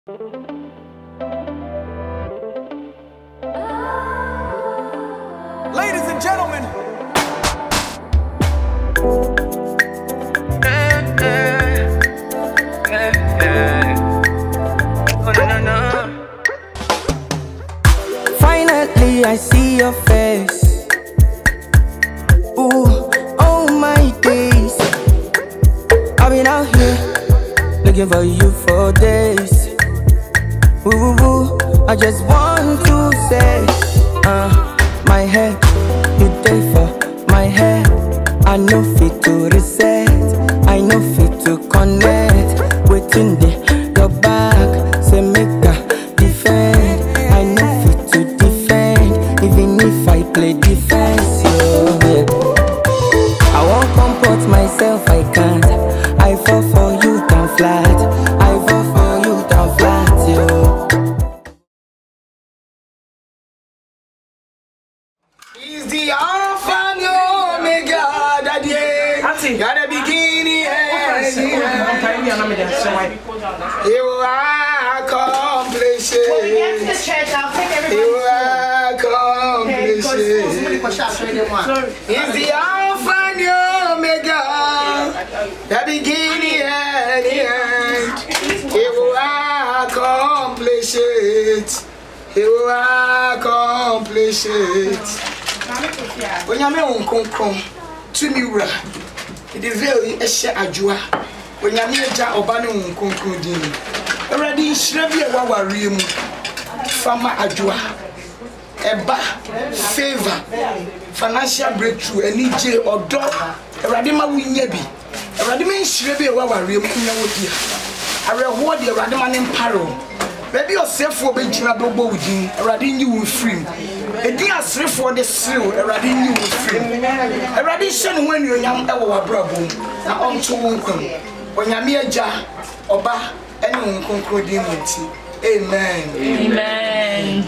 Ladies and gentlemen. Finally, I see your face. Ooh, oh my days. I've been out here looking for you for days. Ooh, I just want to say, my head, you day for my head. I know fit to reset, I know fit to connect. Waiting there, your back, say make a defend. I know fit to defend, even if I play defense, yeah. I won't comport myself, I can't. I fall for you down flat, I fall for you down flat, yo. He's the Alpha and the Omega, Daddy. Got a beginning and you accomplish it. When we get to the church, I'll take everybody. You accomplish it. He's the Alpha and the Omega, the beginning and the end. He will accomplish it. He will accomplish it. When you make come to me, it is very a share a joy. When you make a obano concluding, already shrubby a rim, farmer a joy, a favor, financial breakthrough, and EJ or dog, a radima winyabi, a radiman shrubby a rim, a reward the radiman in parole. Maybe yourself for being Bobo with you, a radin you will free. A dear slave for the seal, a radin you will free. A radition when you're young, our bravo, now on to welcome. When you're mere jar, oba, anyone concluding with you. Amen. Amen.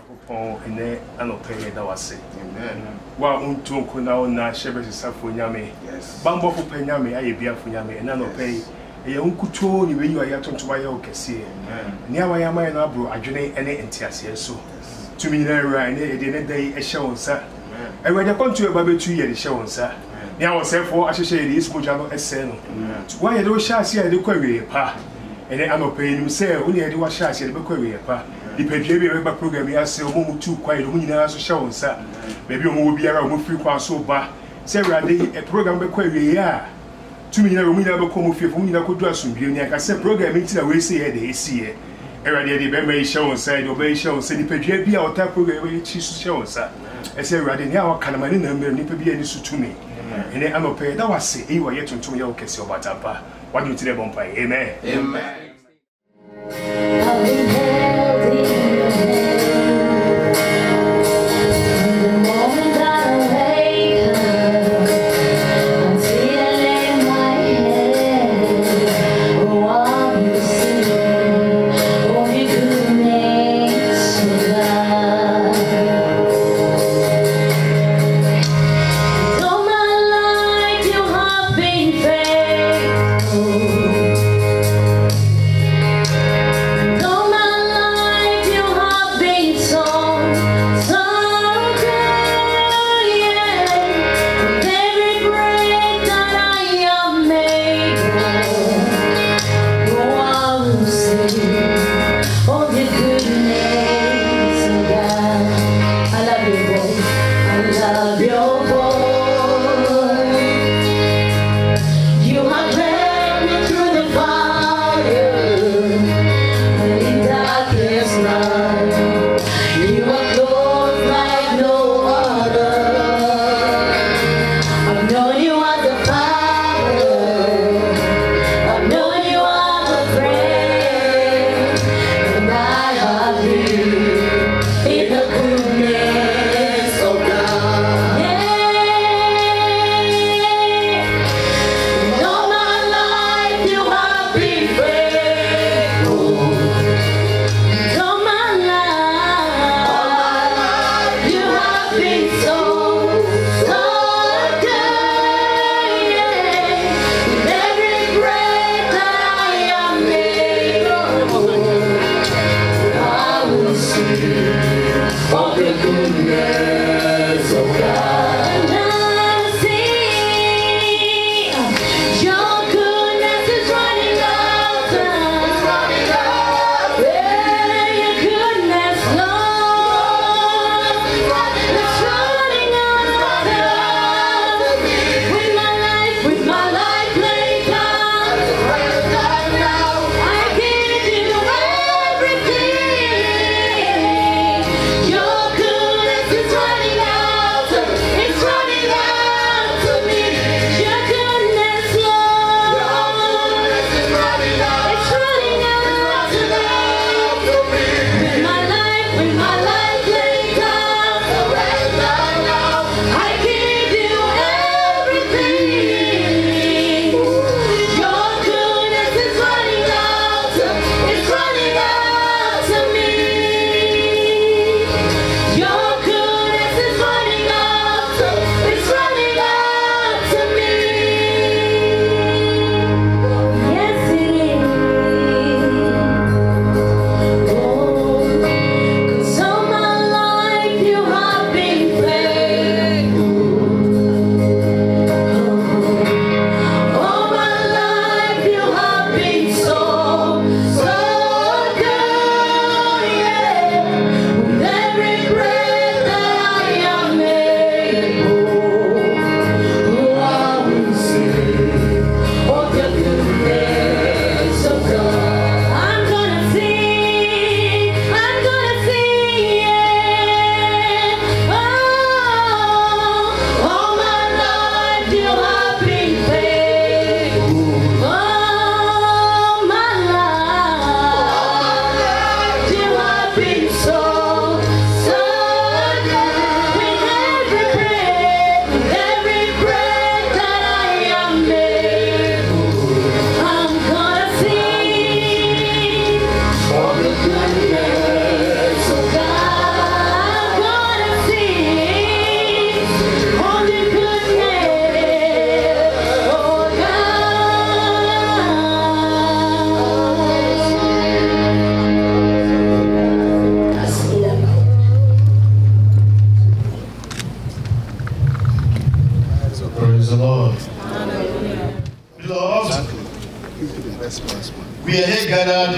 Wa untu kuna na shebe safo nyame. Bambo fu penyame aye bia fu nyame ena no pay. E unkuto ni wenyu aya tonto aye okese. Ni awa ya mai na bro adwene ene entiase so. Tumi na ra ene e de ne dai e hye wonsa. E we de kontu e ba betu ye de hye wonsa. Ni awo sefo ahyehye ye Yesu moja no ese no. Wa ye de wo hye ase ye de kwawe pa. Ene anope nim se wo ne ye de wo hye ase ye de kwawe pa. Dipedie bi e ba program ya se o mo mutu kwae do nyina so hye wonsa. Baby o mo biara o mo free kwa so ba. Se rade e program be kwawe ya. Tumi na romina be ko mo fie fo nyina ko du asomdwe ni aka se program nti na we se ye de esi ye. Erade de be mai hye wonsa de obey hye wonsa dipedie bi a ota program we chi so hye wonsa. E se rade ni a wa kana mane na mmere ni pe bi ani so tumi. Ene anope da wase e wa ye tontom ye o kese obatapa. What do you tell them? Amen. Amen.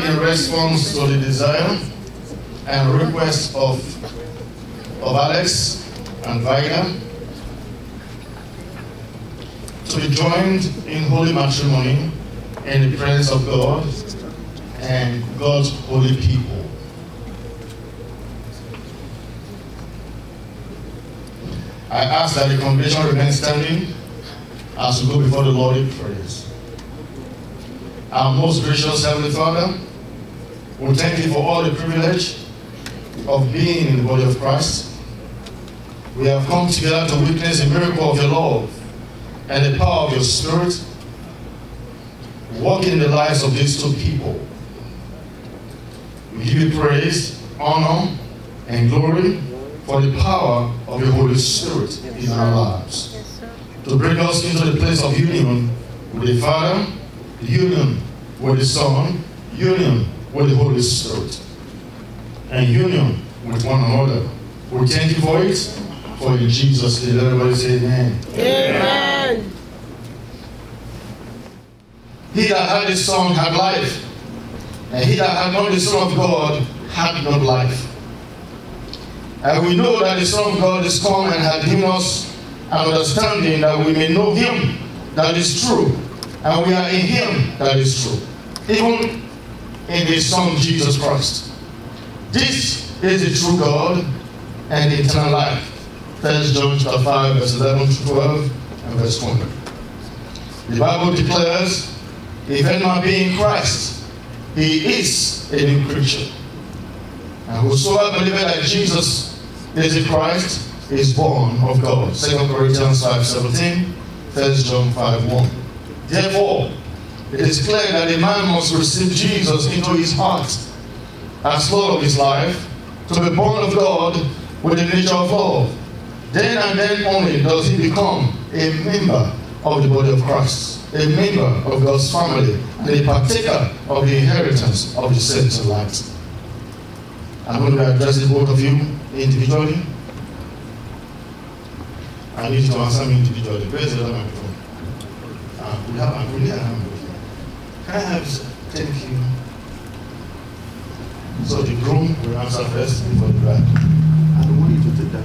in response to the desire and request of Alex and Vida to be joined in holy matrimony in the presence of God and God's holy people. I ask that the congregation remain standing as we go before the Lord in prayers. Our most gracious Heavenly Father, we thank you for all the privilege of being in the body of Christ. We have come together to witness the miracle of your love and the power of your Spirit working in the lives of these two people. We give you praise, honor, and glory for the power of your Holy Spirit in our lives. To bring us into the place of union with the Father, union with the Son, union with the Holy Spirit, and union with one another. We thank you for it, for in Jesus' name. Everybody say amen. Amen. He that had the Son had life, and he that had not the Son of God had not life. And we know that the Son of God is come and had given us an understanding that we may know him that is true, and we are in him that is true, even in his Son Jesus Christ. This is the true God and the eternal life. 1 John chapter 5, verse 11 to 12 and verse 20. The Bible declares, if any man be in Christ, he is a new creature. And whosoever believeth that Jesus is the Christ is born of God. 2 Corinthians 5:17, 1 John 5:1. Therefore, it is clear that a man must receive Jesus into his heart as Lord of his life, to be born of God with the nature of love. Then and then only does he become a member of the body of Christ, a member of God's family, and a partaker of the inheritance of the saints in light. I'm going to address the both of you individually. I need you to answer me individually. Where's the other microphone? We have a microphone. Can I have this? Thank you. So the groom will answer first before the bride. I don't want you to take that.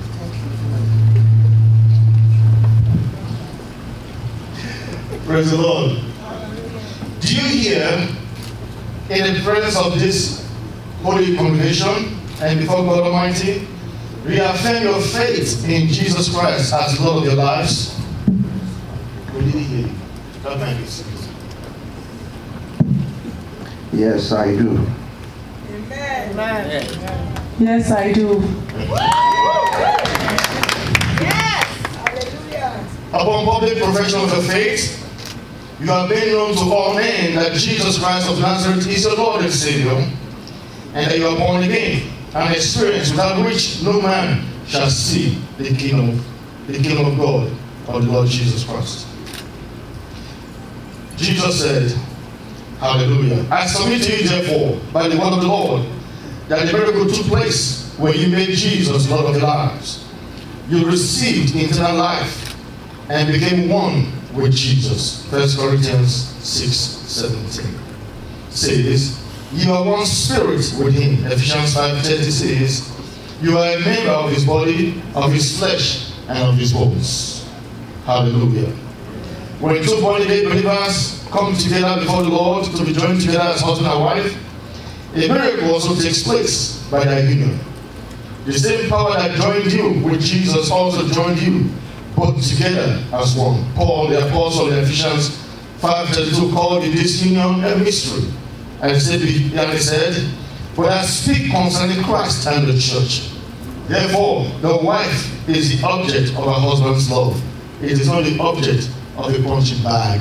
Praise the Lord. Do you hear, in the presence of this holy congregation and before God Almighty, reaffirm your faith in Jesus Christ as the Lord of your lives? We didn't hear you. That might be serious. Yes, I do. Amen. Yes, I do. Yes. Hallelujah. Upon public profession of your faith, you have made known to all men that Jesus Christ of Nazareth is your Lord and Savior, and that you are born again, an experience without which no man shall see the kingdom of God or the Lord Jesus Christ. Jesus said, hallelujah, I submit to you therefore by the word of the Lord that the miracle took place when you made Jesus Lord of your lives. You received eternal life and became one with Jesus. 1 Corinthians 6:17 says, you are one spirit with him. Ephesians 5:30 says, you are a member of his body, of his flesh, and of his bones. Hallelujah. When two born-again believers come together before the Lord to be joined together as husband and wife, a miracle also takes place by their union. The same power that joined you with Jesus also joined you both together as one. Paul, the apostle in Ephesians 5:32, called this union a mystery. And he said, but I speak concerning Christ and the church. Therefore, the wife is the object of her husband's love. It is not the object of a punching bag.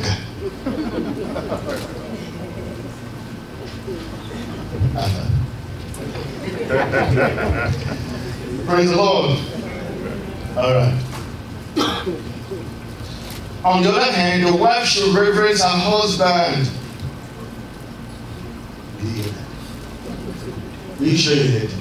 Praise the Lord. All right. On the other hand, the wife should reverence her husband. You show your head.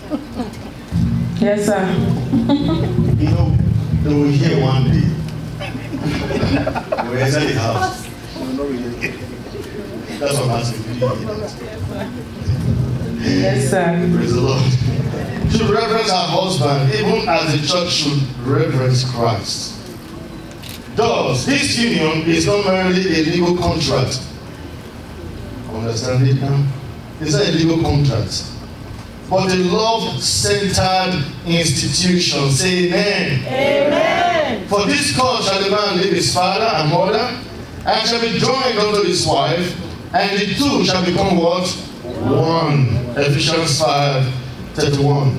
Yes, sir. You know, they will hear one day. Where's the house? That's what I'm asking. Yes, sir. Praise the Lord. Should reverence our husband, even as the church should reverence Christ. Thus, this union is not merely a legal contract. Understand it now? It's not a legal contract, but a love-centered institution. Say amen. Amen. For this cause shall the man leave his father and mother, and shall be joined unto his wife, and the two shall become what? One. Ephesians 5:31.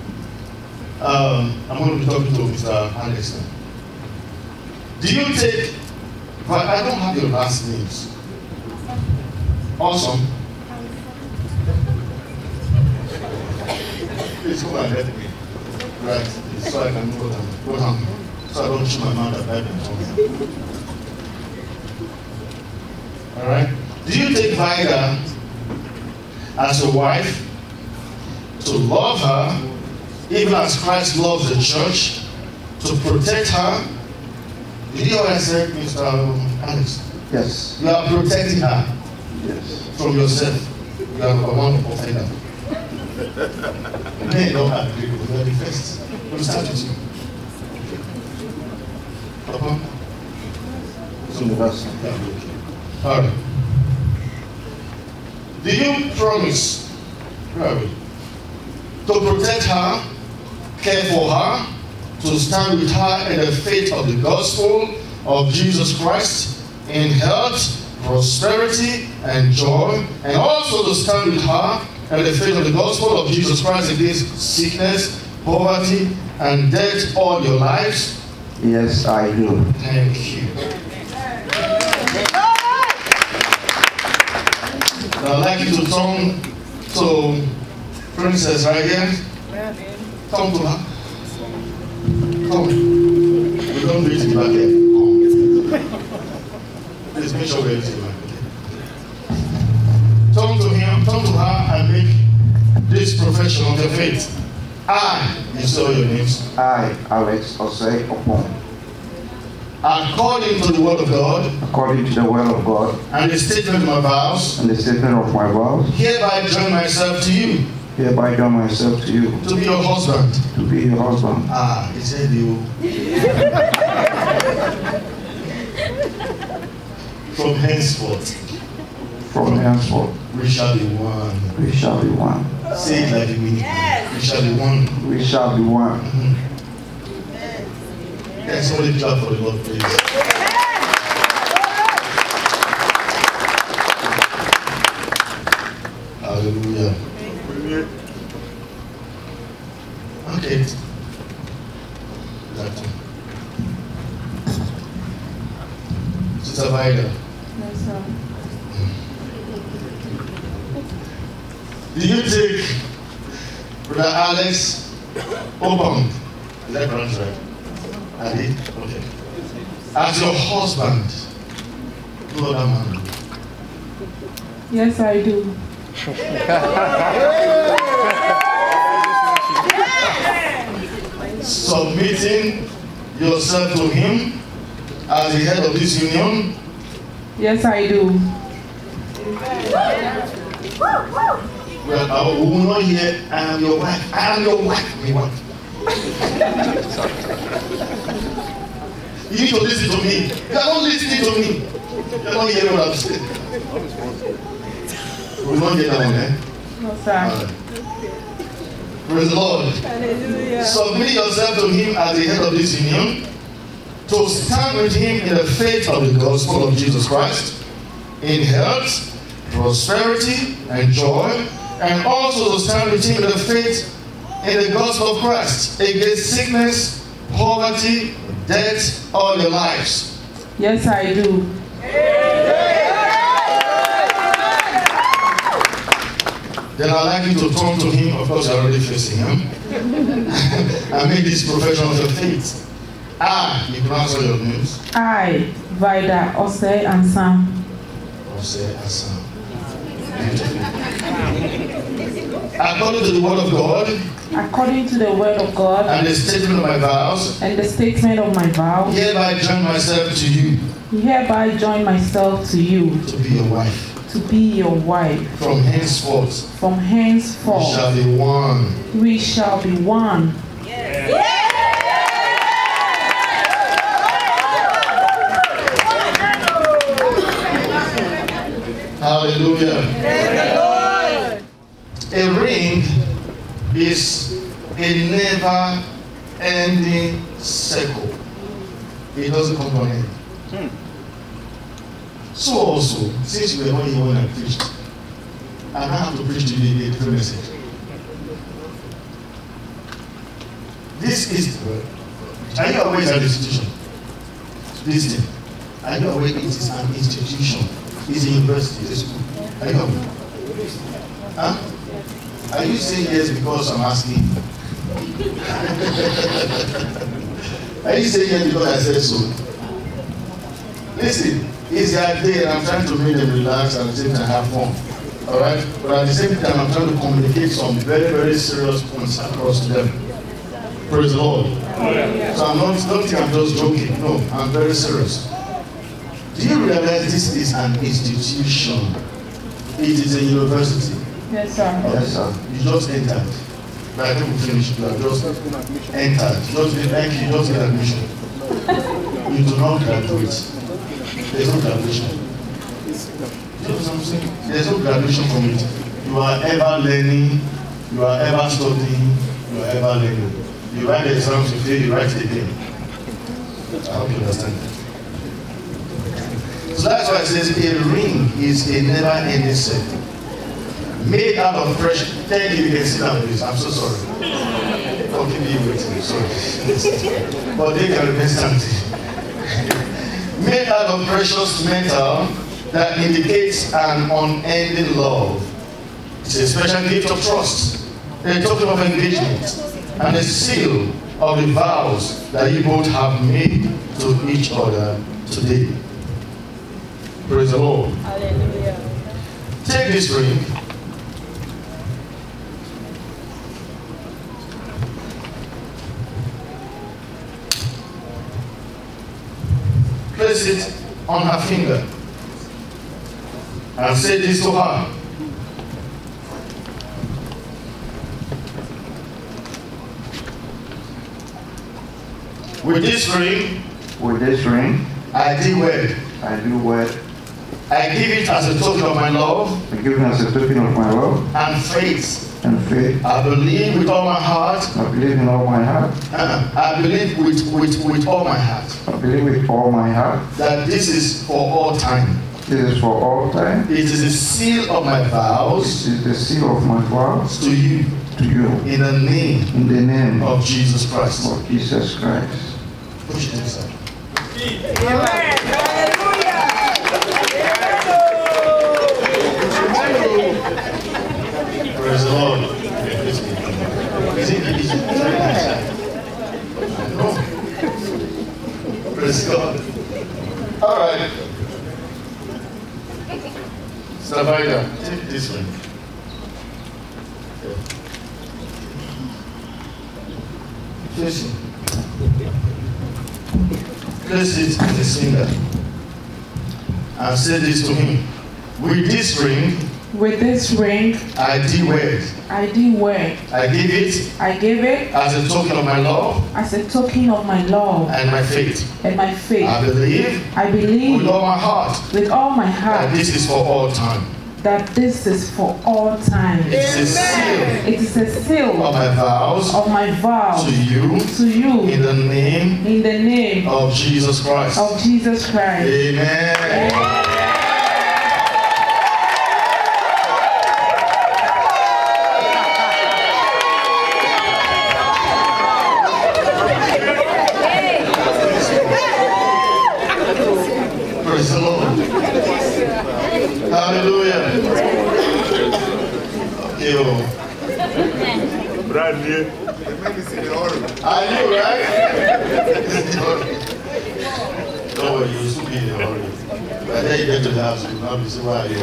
I'm going to be talking to Mr. Anderson. Do you take, but I don't have your last names. Awesome. Please come and help me. Right, so I can go down. So I don't shoot my mouth at Bible. Alright? Do you take Vida as a wife to love her, even as Christ loves the church, to protect her? Did you hear what I said, Mr. Alex? Yes. You are protecting her. Yes. From yourself. You are the one to offend her. Men don't agree with you. First. We'll start with you. Papa? All right. Do you promise to protect her, care for her, to stand with her in the faith of the gospel of Jesus Christ, in health, prosperity, and joy, and also to stand with her in the faith of the gospel of Jesus Christ against sickness, poverty, and death all your lives? Yes, I do. Thank you. I'd like you to turn to Princess right here. Come to her. Come. We don't do it in back here. Come. Please make sure we're in back. Turn to him, turn to her, and make this profession of your faith. I, you say all your names. I, Alex Osei Opon. According to the word of God. According to the word of God. And the statement of my vows. And the statement of my vows. Hereby join myself to you. Hereby join myself to you. To be your husband. To be your husband. Ah, he said you. From henceforth. From henceforth. We shall be one. We shall be one. Say it like we We shall be one. We shall be one. Can somebody clap for the Lord, please? Hallelujah. Okay. Sister Vida. Yes, sir. Do you take Brother Alex Obong? Is that correct, right? Ali? Okay. As your husband? No other man. Yes, I do. Submitting yourself to him as the head of this union? Yes, I do. Well, I will not hear, I am your wife. I am your wife. We want. You need to listen to me. You are not listening to me. You are not hearing what I'm saying. We will not hear that one, eh? No, sir. Praise the Lord. Hallelujah. Submit yourself to him as the head of this union, to stand with him in the faith of the gospel of Jesus Christ, in health, prosperity, and joy, and also to stand with him in the faith in the gospel of Christ, against sickness, poverty, death, all your lives. Yes, I do. Then I'd like you to turn to him, of course you're already facing him, and make this profession of your faith. I, you can answer your names. I, Vida, Osei, and Sam. Osei and Sam. According to the word of God. According to the word of God. And the statement of my vows. And the statement of my vows. Hereby join myself to you. Hereby join myself to you. To be your wife. to be your wife. From henceforth, From we henceforth, shall be one. we shall be one. Hallelujah. A ring is a never-ending circle. It doesn't come to an end. So also, since you were not here when I preached, I now have to preach to you a different message. This is the word. Are you aware it's an institution? Listen. Are you aware it is an institution? It's a university, it's a school. Are you aware? Huh? Are you saying yes because I'm asking? Are you saying yes because I said so? Listen, it's their day and I'm trying to make them relax and at the same time have fun. Alright? But at the same time, I'm trying to communicate some very, very serious points across to them. Praise the Lord. So don't think I'm just joking. No, I'm very serious. Do you realize this is an institution? It is a university. Yes, sir. Yes, sir. You just entered. By the time we finish, you have just entered. Just like you just get admission. You do not graduate. There's no graduation. You know what I'm saying? There's no graduation from it. You are ever learning, you are ever studying, you are ever learning. You write the exams, you fail, you write it again. I hope you understand that. So that's why it says a ring is a never-ending circle. Made out of precious. Thank you, you can sit down, please. I'm so sorry. Don't keep me waiting, sorry. But they can remain standing. Made out of precious metal that indicates an unending love. It's a special gift of trust, a token of engagement, and a seal of the vows that you both have made to each other today. Praise the Lord. Hallelujah. Take this ring. Place it on her finger and say this to her. With this ring, I do wed. I give it as a token of my love and faith. I believe with all my heart. I believe with all my heart. That this is for all time. It is the seal of my vows. To you. In the name of Jesus Christ. Push it inside. Amen. Hallelujah. Praise the Lord. Is it no. Praise God. All right. Savida, take this one. Listen. Place it in his finger and say this to him. With this ring, I do wed. I give it as a token of my love. And my faith. I believe with all my heart. That this is for all time. It is a seal of my vows to you in the name of Jesus Christ. Amen. Praise the Lord. Hallelujah. Okay, brand new. I know, right? Don't worry, you'll soon be in a hurry. By then you get to the house, you'll not be so why you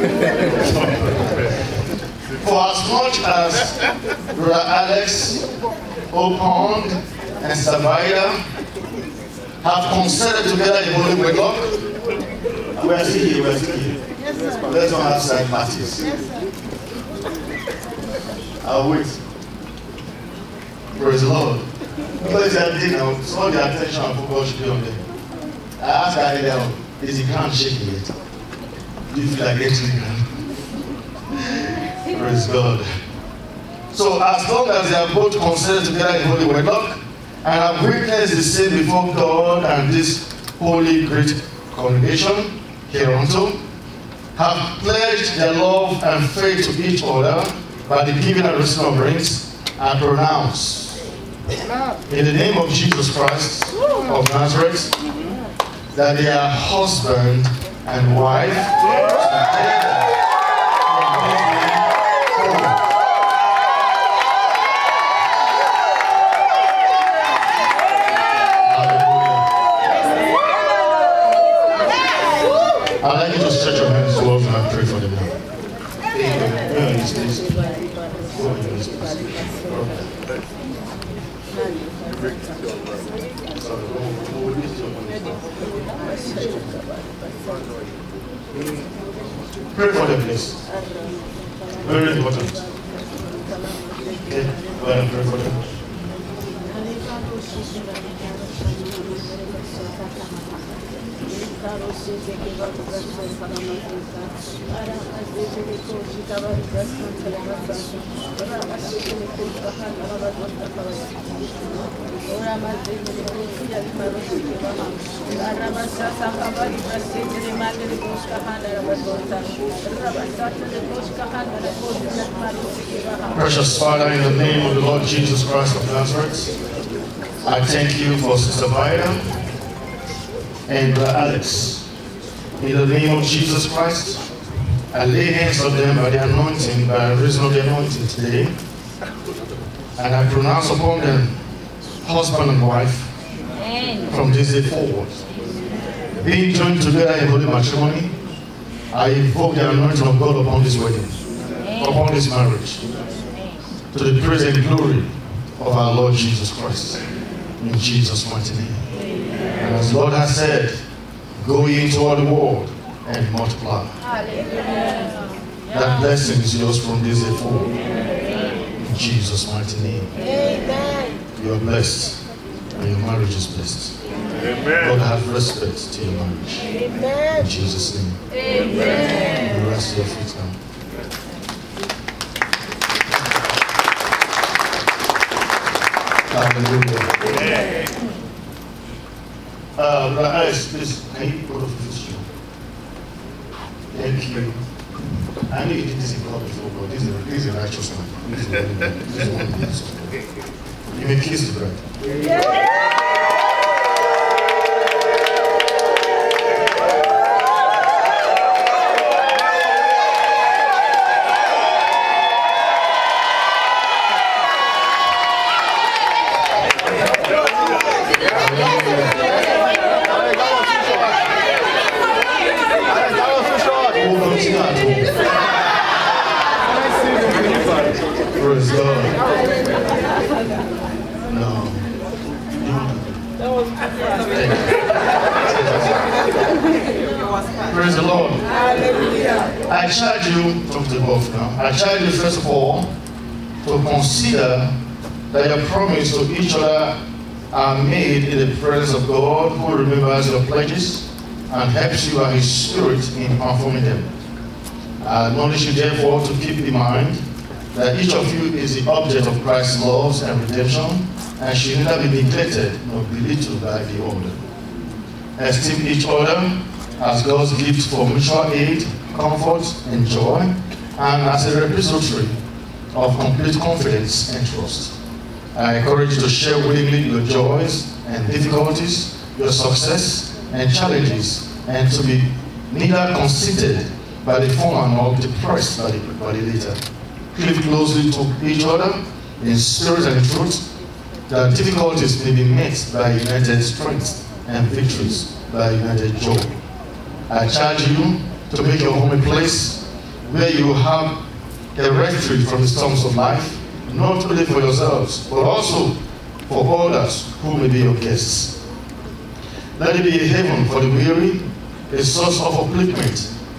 For as much as Brother Alex, Opong, and Savida have concerted together in holy wedlock, we are still here. Let's not have side parties. I'll wait. Praise the Lord. Because they are dinner, all the attention and focus should be on them. I asked her earlier, is the ground shaking yet? Do you feel like getting the ground? Praise God. So as long as they are both considered together in holy wedlock, and have witnessed the same before God and this holy great congregation hereunto, have pledged their love and faith to each other by the giving and receiving of rings, and pronounce in the name of Jesus Christ of Nazareth that they are husband and wife. I'd like you to stretch your hands towards them and pray for them now. Pray for them, please. Very important. Okay, go ahead and pray for them. Precious Father, in the name of the Lord Jesus Christ of Nazareth, I thank you for Sister Vida and Alex. In the name of Jesus Christ, I lay hands on them by the anointing, by reason of the anointing today, and I pronounce upon them husband and wife from this day forward. Being joined together in holy matrimony, I invoke the anointing of God upon this wedding, upon this marriage, to the praise and glory of our Lord Jesus Christ. In Jesus' mighty name. And as the Lord has said, go ye into all the world and multiply. That blessing is yours from this day forward. In Jesus' mighty name. You are blessed, and your marriage is blessed. God have respect to your marriage. In Jesus' name. You rest your feet now. Hallelujah. Guys, please, can you go to the show? Thank you. I know you did this in God before, but this is a righteous one. This is one. You may kiss the bride. Praise God. No. Praise the Lord. I charge you, talk to both now. I charge you first of all to consider that your promise to each other are made in the presence of God, who remembers your pledges and helps you by His Spirit in performing them. I admonish you therefore to keep in mind that each of you is the object of Christ's love and redemption, and should neither be neglected nor belittled by the other. Esteem each other as God's gift for mutual aid, comfort, and joy, and as a repository of complete confidence and trust. I encourage you to share willingly your joys and difficulties, your success and challenges, and to be neither conceited by the former nor depressed by the later. Cleave closely to each other in spirit and truth, that difficulties may be met by united strength and victories by united joy. I charge you to make your home a place where you have a refuge from the storms of life, not only for yourselves, but also for others who may be your guests. Let it be a haven for the weary, a source of upliftment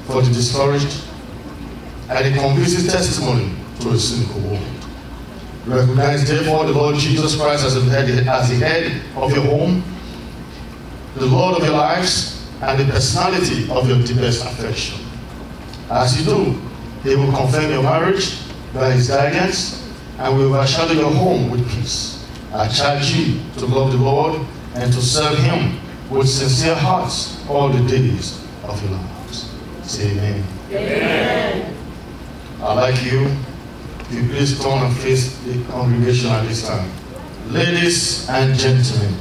for the discouraged, and a convincing testimony to a cynical world. Recognize therefore the Lord Jesus Christ as the head of your home, the Lord of your lives, and the personality of your deepest affection. As you do, He will confirm your marriage by His guidance and will overshadow your home with peace. I charge you to love the Lord and to serve Him with sincere hearts all the days of your lives. Say amen. Amen. I'd like you, if you please turn and face the congregation at this time. Ladies and gentlemen,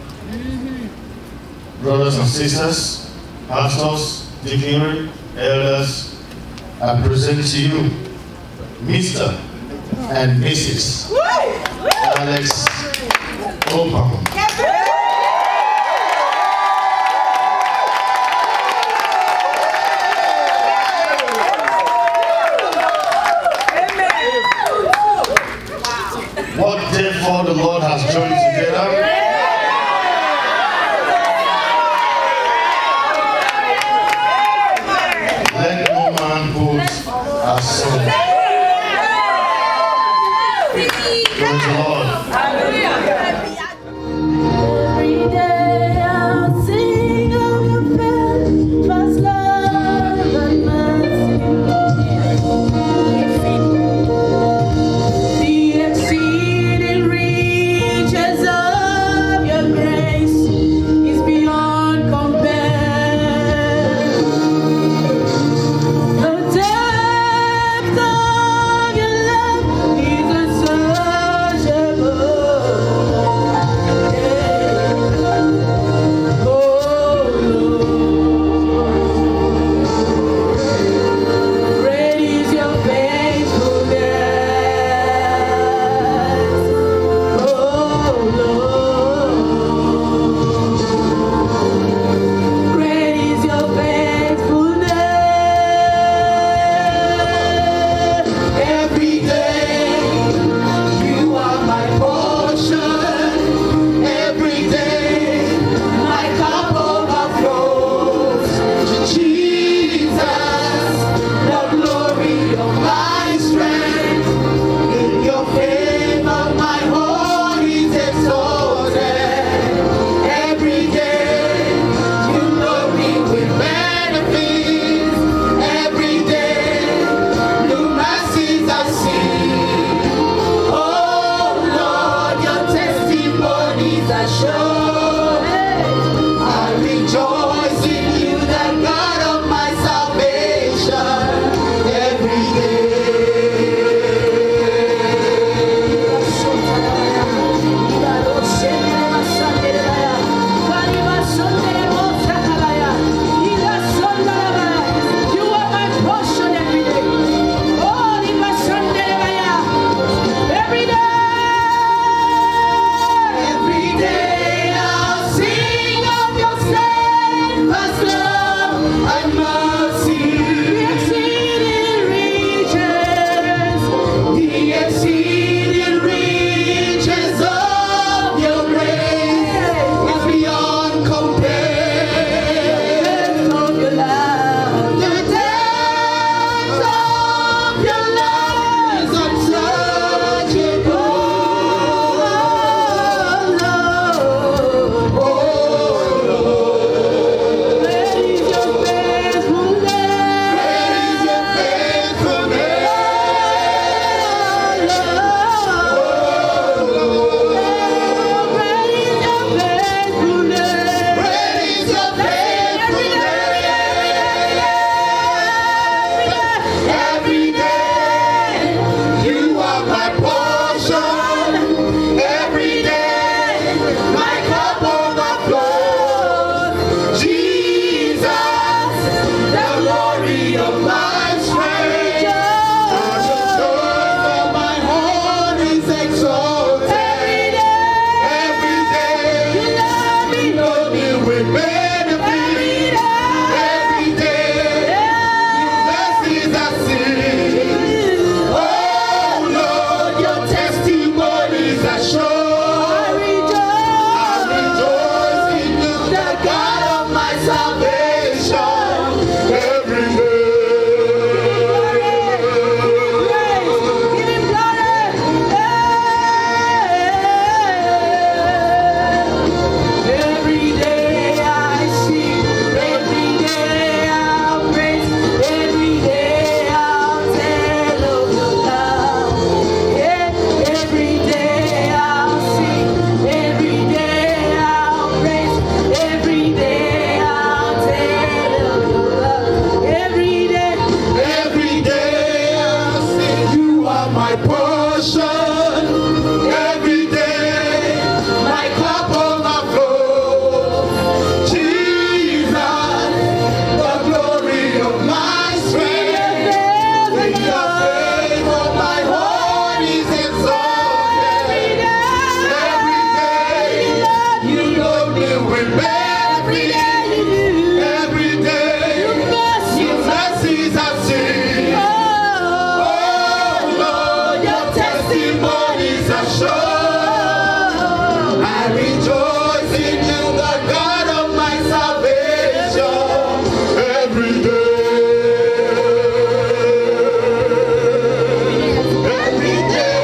brothers and sisters, pastors, deacons, elders, I present to you Mr. and Mrs. Alex Obama. What therefore the Lord has joined together, let no man put asunder. Praise the Lord. Every day I'll sing of your past love and mercy. The exceeding riches my portion. Every day, my cup overflows. Jesus, the glory of my strength. In your favor, my heart is exalted. Every day, you load me with benefits. Every day, your mercies I see. Oh Lord, your testimonies are sure. I rejoice in you, the God of my salvation. Every day, every day,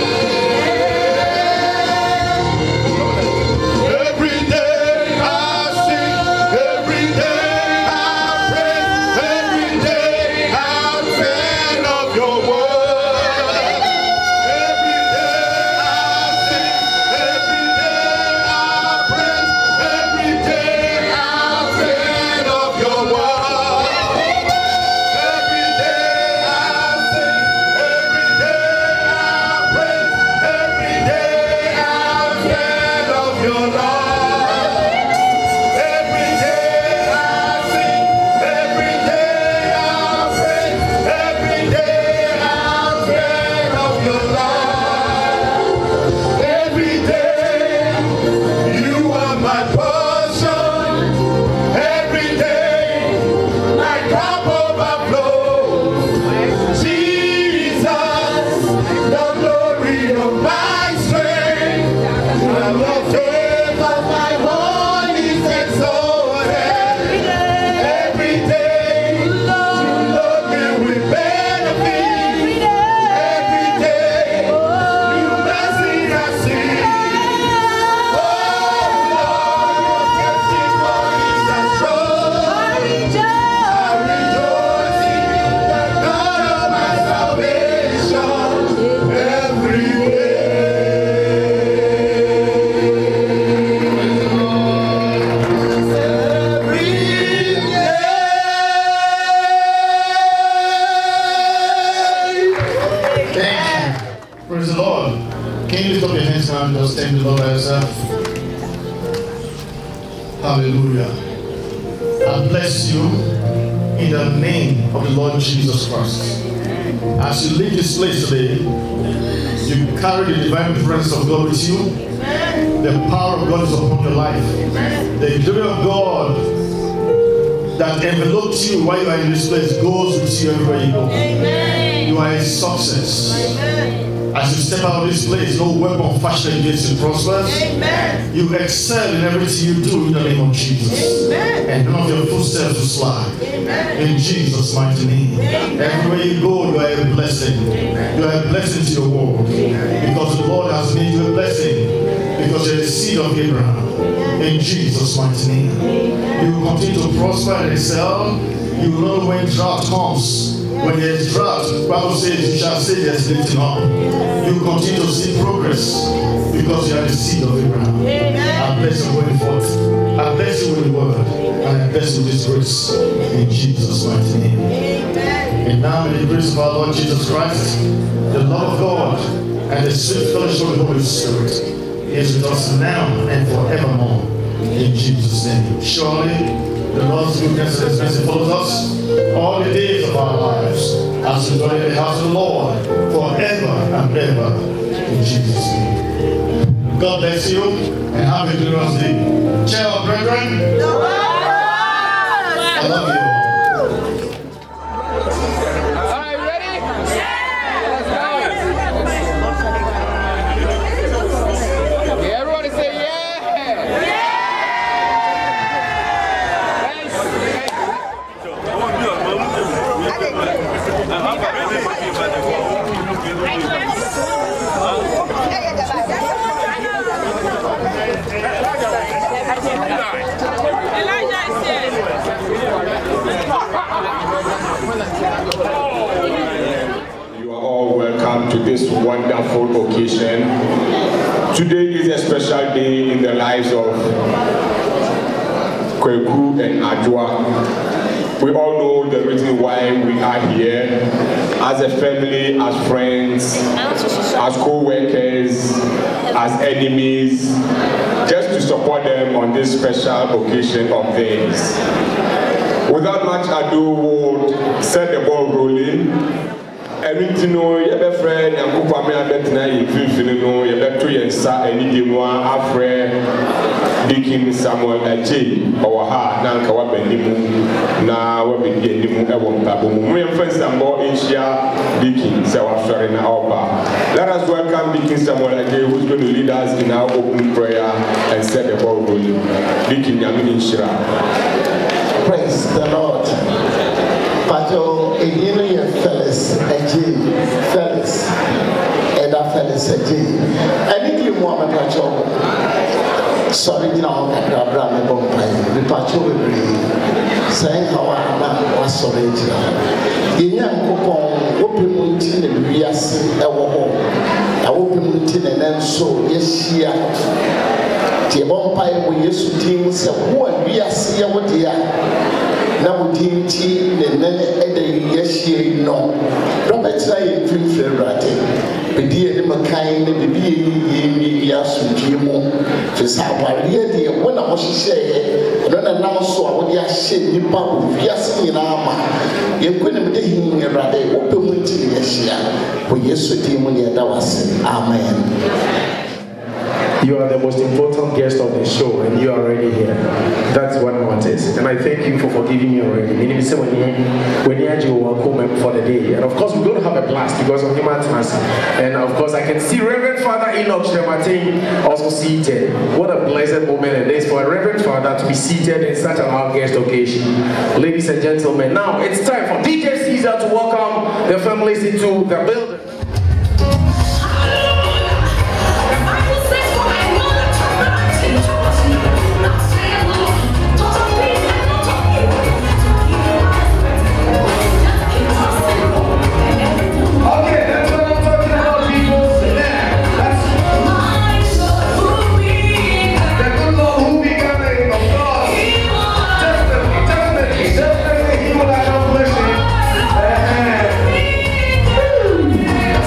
every day I sing, every day I praise, every day I'm fan of your word. Every day I sing, every day I praise, every day I'm fan of your word. Every day I sing, every day I praise, every day I'm fan of your love. Every day I sing, every day I praise, every day I'm fan of your love. Every day you are my portion. Every day my cup overflows. Jesus, the glory of my strength. And the faith of my heart is exalted. Every day you load me with benefits. Every day you mercy I see. Oh Lord, your testimonies are sure. I rejoice in you, the God of my salvation. Every day. Thank you. Praise the Lord. Can you lift up your hands now and just thank the Lord by yourself? Hallelujah. I bless you in the name of the Lord Jesus Christ. As you leave this place today, you carry the divine presence of God with you. The power of God is upon your life. The glory of God that envelopes you while you are in this place goes with you everywhere you go. You are a success. As you step out of this place, no weapon fashioned against you prospers. You excel in everything you do in the name of Jesus. And none of your footsteps will slide. In Jesus' mighty name. Everywhere you go, you are a blessing. You are a blessing to your world. Because the Lord has made you a blessing. Because you're the seed of Abraham. In Jesus' mighty name. You will continue to prosper and excel. You will know when drought comes. When there is drought, the Bible says you shall say there's lifting up. You will continue to see progress because you are the seed of Abraham. I bless you going forth. I bless you with the word. And I bless you with this grace. In Jesus' mighty name. And now in the grace of our Lord Jesus Christ, the love of God, and the sweet fellowship of the Holy Spirit is with us now and forevermore. In Jesus' name. Surely the Lord's goodness and His mercy follows us all the days of our lives as we dwell in the house of the Lord forever and ever. In Jesus' name. God bless you and have a glorious day. Cheer up, brethren. I love you. You are all welcome to this wonderful occasion. Today is a special day in the lives of Kweku and Adjoa. We all know the reason why we are here. as a family, as friends, as co-workers, as enemies, just to support them on this special occasion of theirs. Without much ado, we'll set the ball rolling. Everything no, you be friend and couple me abet na you feel no, you be to yensa any demo afre Deacon Samuel Aje or ha na nka wa banimu na wa be animu e wo mpabo mu yemfa sambo Asia Deacon say wa sori na oba. Let us welcome Deacon Samuel Aje, who's going to lead us in our open prayer and set the ball rolling. Deacon Yamini Shira. Praise the Lord. Pato Edino Felix Aje, Felix, Eda Felix Aje. I think you want to Pato. Sorry, now Abraham Bompai. The Pato will be saying how I was sorry. In young coupon, open mountain and Rias, a war. I open mountain and then so, yes, here. The Bompai will use to things who are Rias here with the now we didn't and then yes, no. Robert Ryan film favorite. Be dear him a kind, be yes, Jimo. To Sawaria, dear, when I was say, don't announce so I would just say, you pop, yes, in armor. You couldn't be him a rather open winter, yes, we used to team when that was. Amen. You are the most important guest of the show, and you are already here. That's what matters. And I thank you for forgiving me already. Meaning, when you had your welcome for the day. And of course, we're going to have a blast because of him at us. And of course, I can see Reverend Father Enoch Shematin also seated. What a blessed moment it is for a Reverend Father to be seated in such an August occasion. Ladies and gentlemen, now it's time for DJ Caesar to welcome the families into the building. Definitely, he will have no blessing.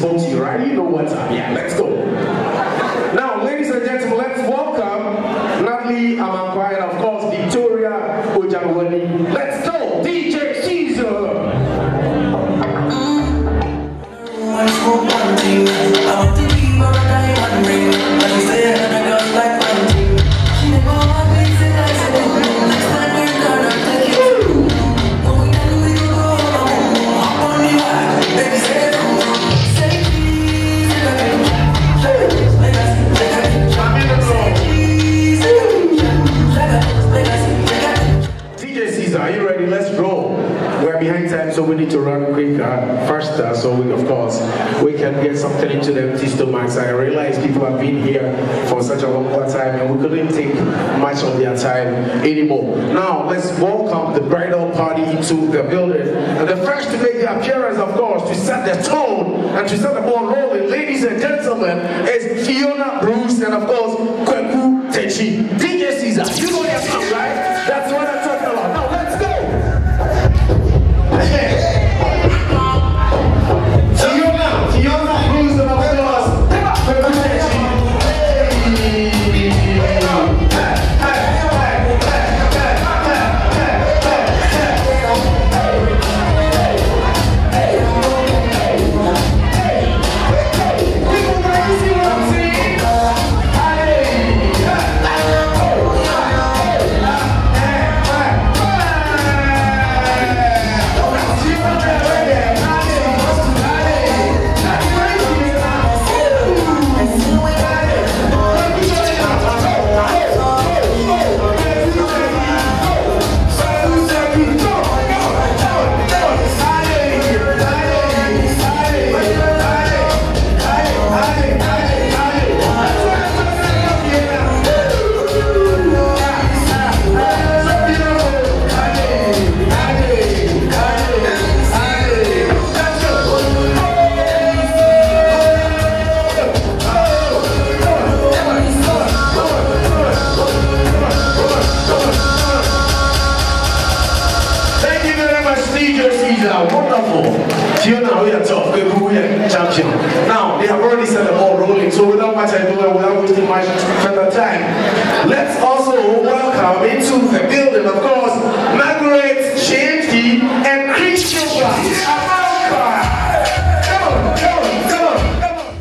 spoke to you, right? You know what's up. Yeah, let's go. Now, ladies and gentlemen, let's welcome Natalie Amankwa and of course Victoria Ojabwani. Let's go, DJ Caesar. Are you ready? Let's roll. We're behind time, so we need to run quicker, faster, so we, of course, we can get something into the empty stomachs. I realize people have been here for such a long time, and we couldn't take much of their time anymore. Now, let's welcome the bridal party into the building. And the first to make the appearance, of course, to set the tone and to set the ball rolling, ladies and gentlemen, is Fiona Bruce and, of course, Kweku Techi. DJ Caesar, you know your song, right? That's what I'm talking about. Now, let's go! Fiona Bruce and, of course, Kweku Techi. Fiona, we are tough, we are champion. Now, they have already set the ball rolling, so without much ado and without wasting much further time, let's also welcome into the building, of course, Margaret Shamsi and Christian America. Come on, come on, come on, come on.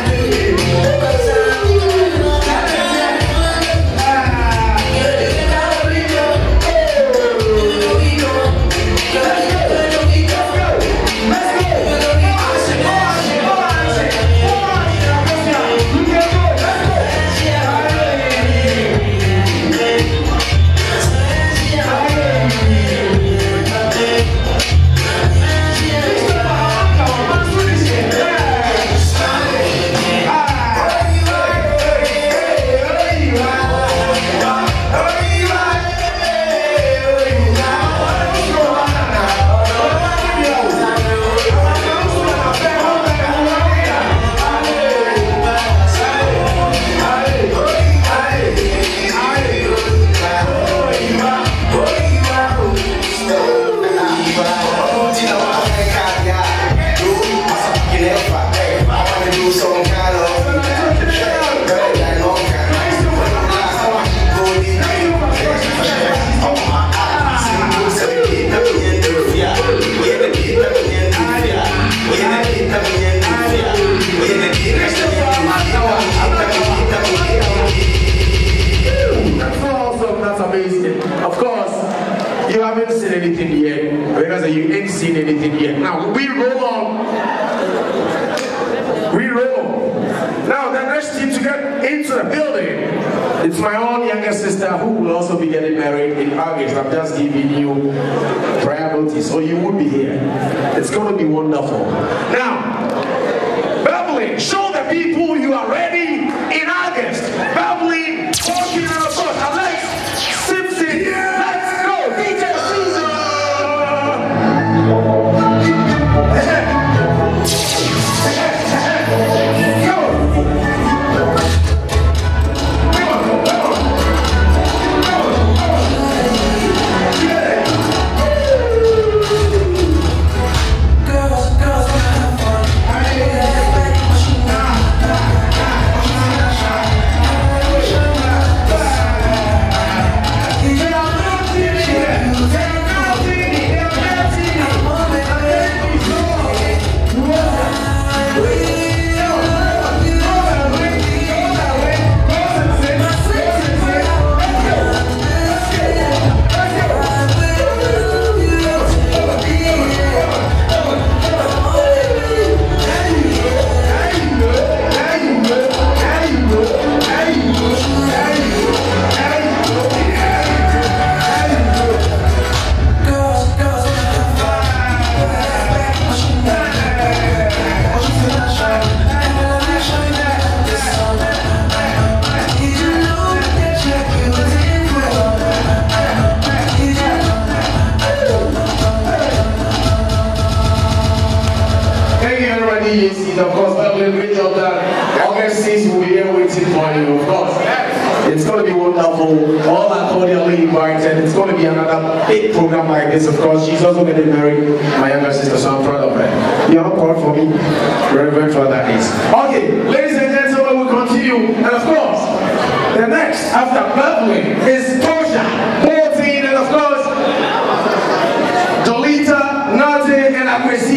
Anything yet, because you ain't seen anything yet. Now we roll on. We roll. Now the next team to get into the building, it's my own younger sister who will also be getting married in August. I'm just giving you prior notice, so you will be here. It's going to be wonderful. Now, Beverly, show the people you are ready in August. Beverly, walking on the bus. Alex Simpson, let's go. DJ Caesar. Girls wanna have fun. Everybody is, of course, Beverly, great job done. August 6th will be here waiting for you, of course. It's going to be wonderful. All are cordially invited. It's going to be another big program like this, of course. She's also getting married, my younger sister, so I'm proud of her. You're not proud for me? Reverend Father is. Okay, ladies and gentlemen, we'll continue. And of course, the next after Beverly is Portia, 14, and of course, Dolita, Nate, and Akwesi.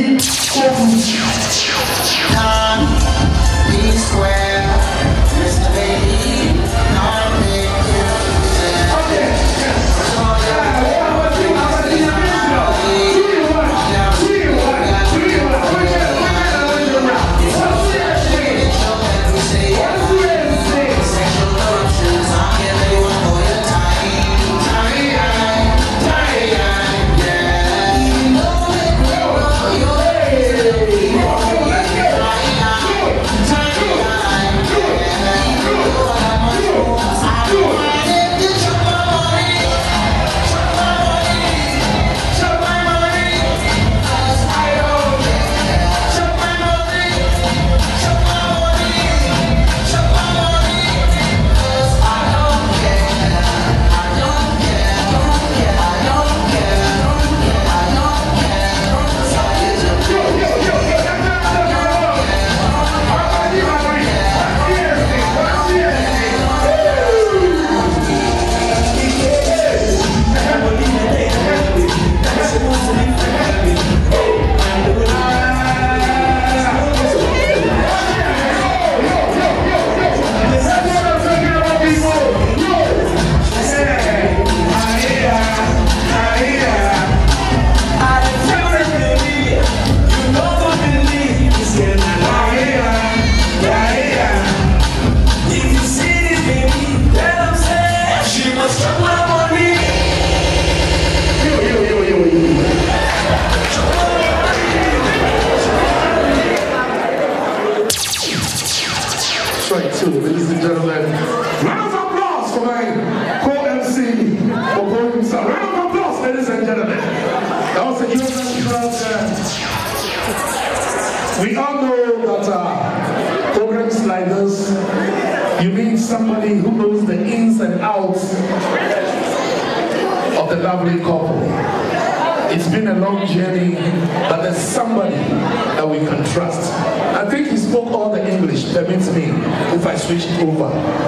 Ladies and gentlemen, round of applause for my co-MC for calling himself. Round of applause, ladies and gentlemen. That was a huge crowd. We all know that programs like this, you need somebody who knows the ins and outs of the lovely couple. It's been a long journey, but there's somebody that we can trust. I think he spoke all the English, permits me if I switch it over.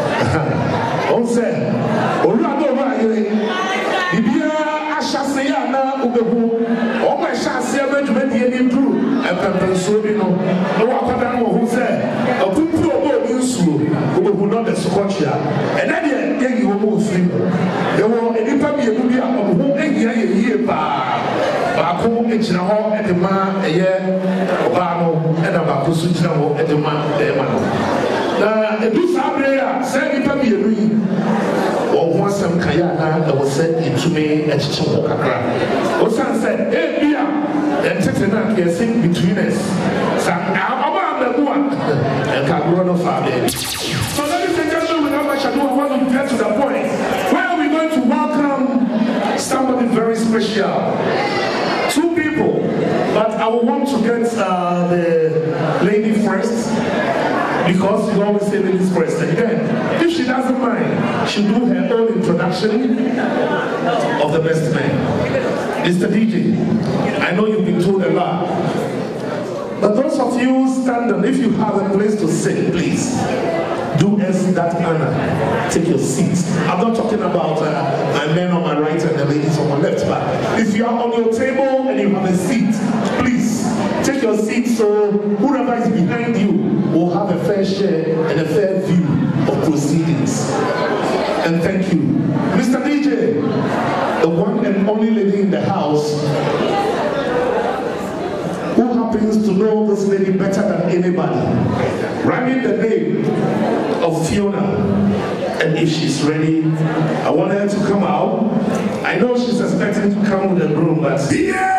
Baako egyina hɔ ɛde ma ɛyɛ ɔbaa no ɛna baako so gyina hɔ ɛde ma ɛma no na edu saa bere a sɛ nipa mmienu yi wɔn ho asɛm ka yɛ ana ɛwɔ sɛ etumi ɛkyekyɛ wɔ kakra osan sɛ ebi a ɛntete na yɛsi between us sa ɔbaa mɛmu a ɛkagorɔ no fa bɛɛ. So ladies and gentlemen, without much ado, I want to get to the point where we're going to welcome somebody very special. Two people, but I will want to get the lady first because you always say ladies first. And then, if she doesn't mind, she'll do her own introduction of the best man. Mr. DJ, I know you've been told a lot, but those of you standing, if you have a place to sit, please do us that honor. Take your seats. I'm not talking about my men on my right and the ladies on my left, but if you are on your table and you have a seat, please take your seat so whoever is behind you will have a fair share and a fair view of proceedings. And thank you. Mr. DJ, the one and only lady in the house who happens to know this lady better than anybody, running the name of Fiona. And if she's ready, I want her to come out. I know she's expecting to come with a broom, but yeah!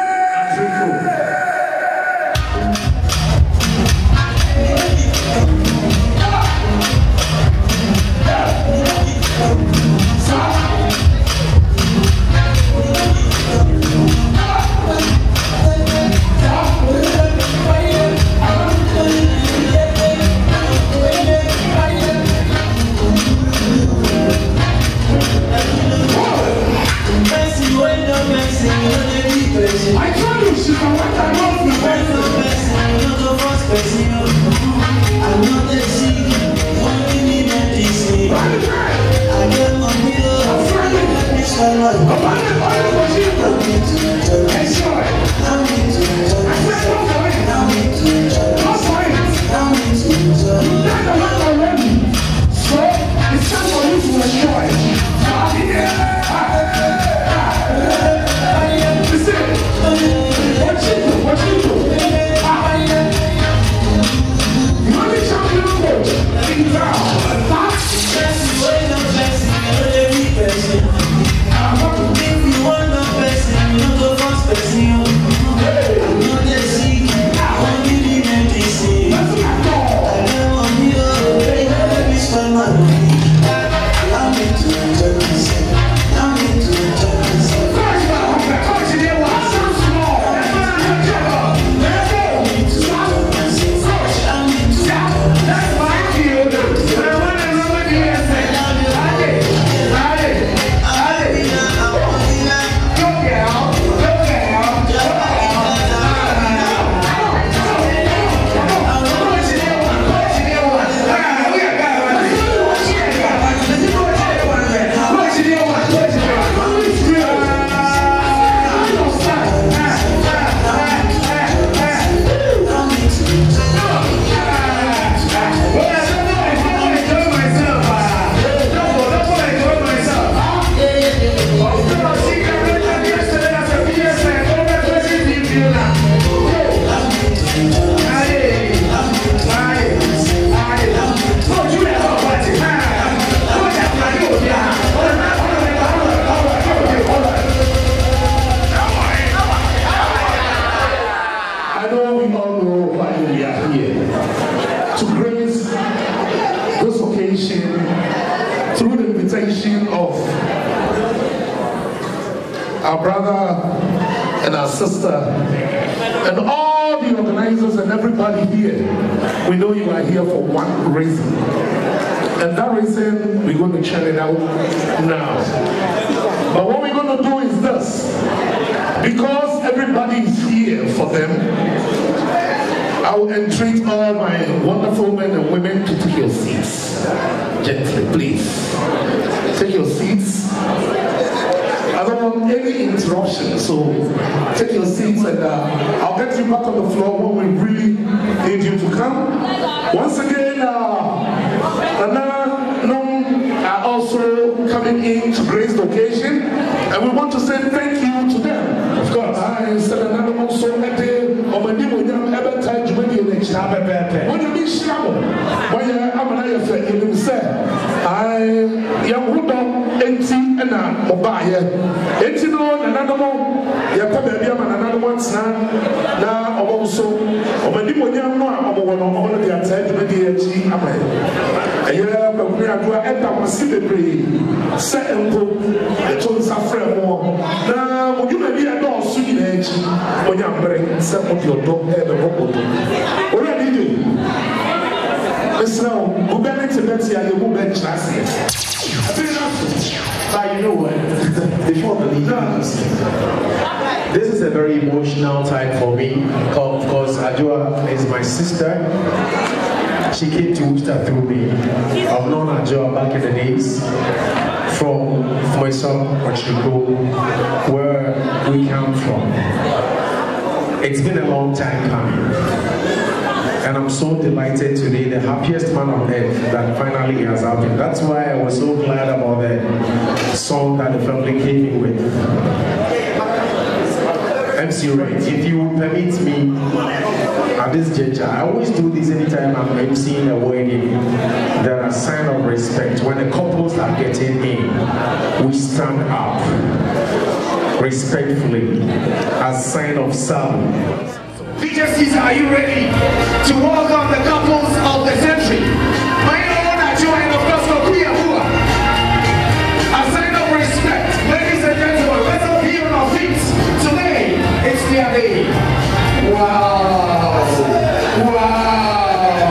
here to grace this occasion through the invitation of our brother and our sister and all the organizers and everybody here. We know you are here for one reason. And that reason, we're going to chant it out now. But what we're going to do is this. Because everybody is here for them, I will entreat all my wonderful men and women to take your seats. Gently, please. Take your seats. I don't want any interruption, so take your seats and I'll get you back on the floor when we really need you to come. Once again, Nana Nong are also coming in to grace the occasion, and we want to say thank you to them. Of course, I said another one so that day, or when you ever time to when you next time, when you be shamble, when you're say, I am empty and I'm mobile. Empty no, another one, you're probably another one's now, also, or when you know, I'm one of the attached with the amen. And you have a celebrate, set and go, the tones are friend more. Now, you may be a dog swinging edge when you're bringing some of your dog head and robot. What are you doing? Now, who benefits the movement last year? But you know what? Before the leaders, this is a very emotional time for me. Of course, Ajua is my sister. She came to Worcester through me. I've known Ajua back in the days from Moiso, Ochigo, where we come from. It's been a long time coming. And I'm so delighted today, the happiest man on earth, that finally has happened. That's why I was so glad about the song that the family came in with. MC Ray, if you would permit me at this juncture, I always do this anytime I'm emceeing a wedding. There are signs of respect. When the couples are getting in, we stand up respectfully as sign of salute. DJ Caesar, are you ready to welcome the couples of the century? My own Ajua and of course Kokuya Hua. A sign of respect, ladies and gentlemen, let's all be on our feet. Today, it's their day. Wow! Wow!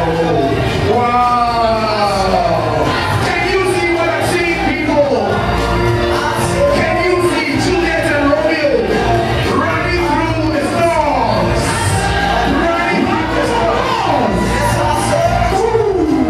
Wow! Can you see what I'm seeing, people? Can you see Juliet and Romeo running through the storms? Running through the storms! Ooh.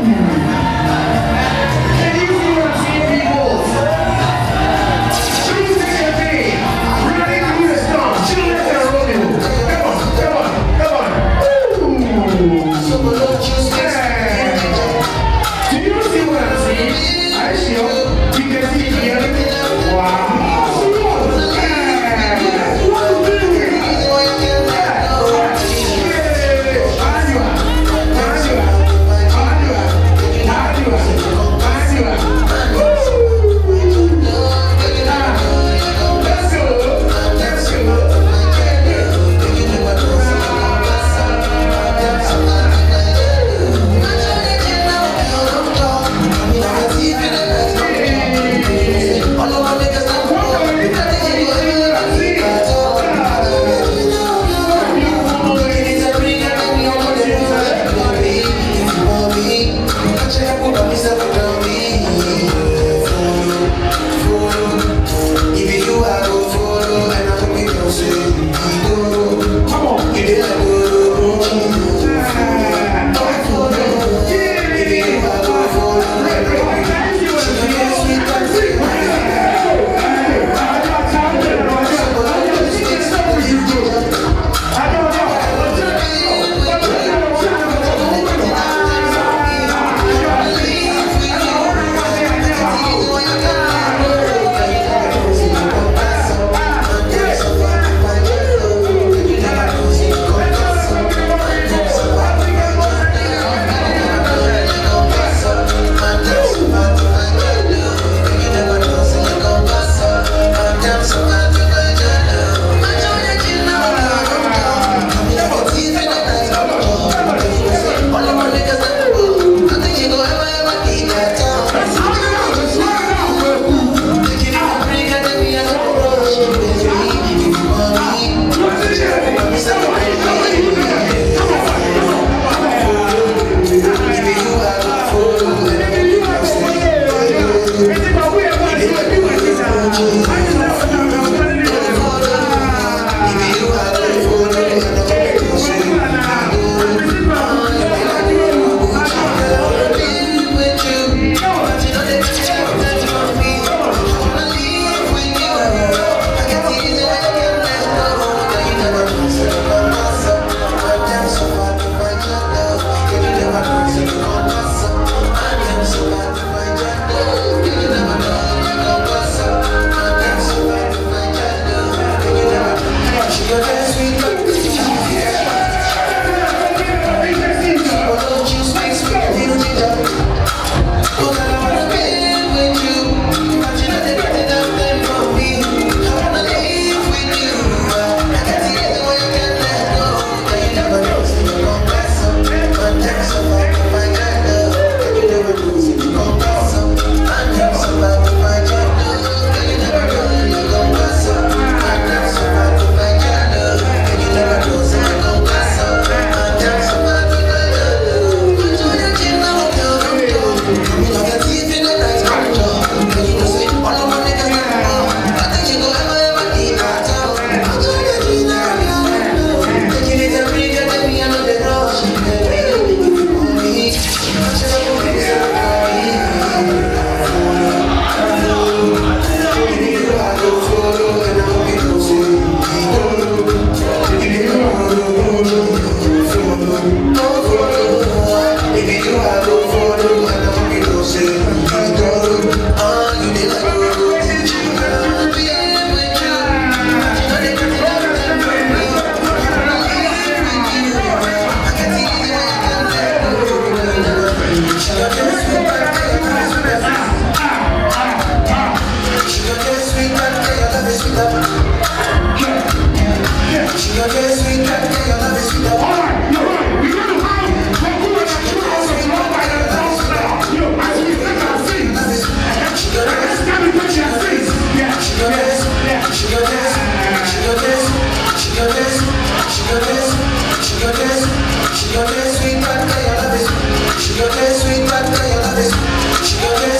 sweet, but your love is sweet. She got this sweet, but your love is sweet. She got this.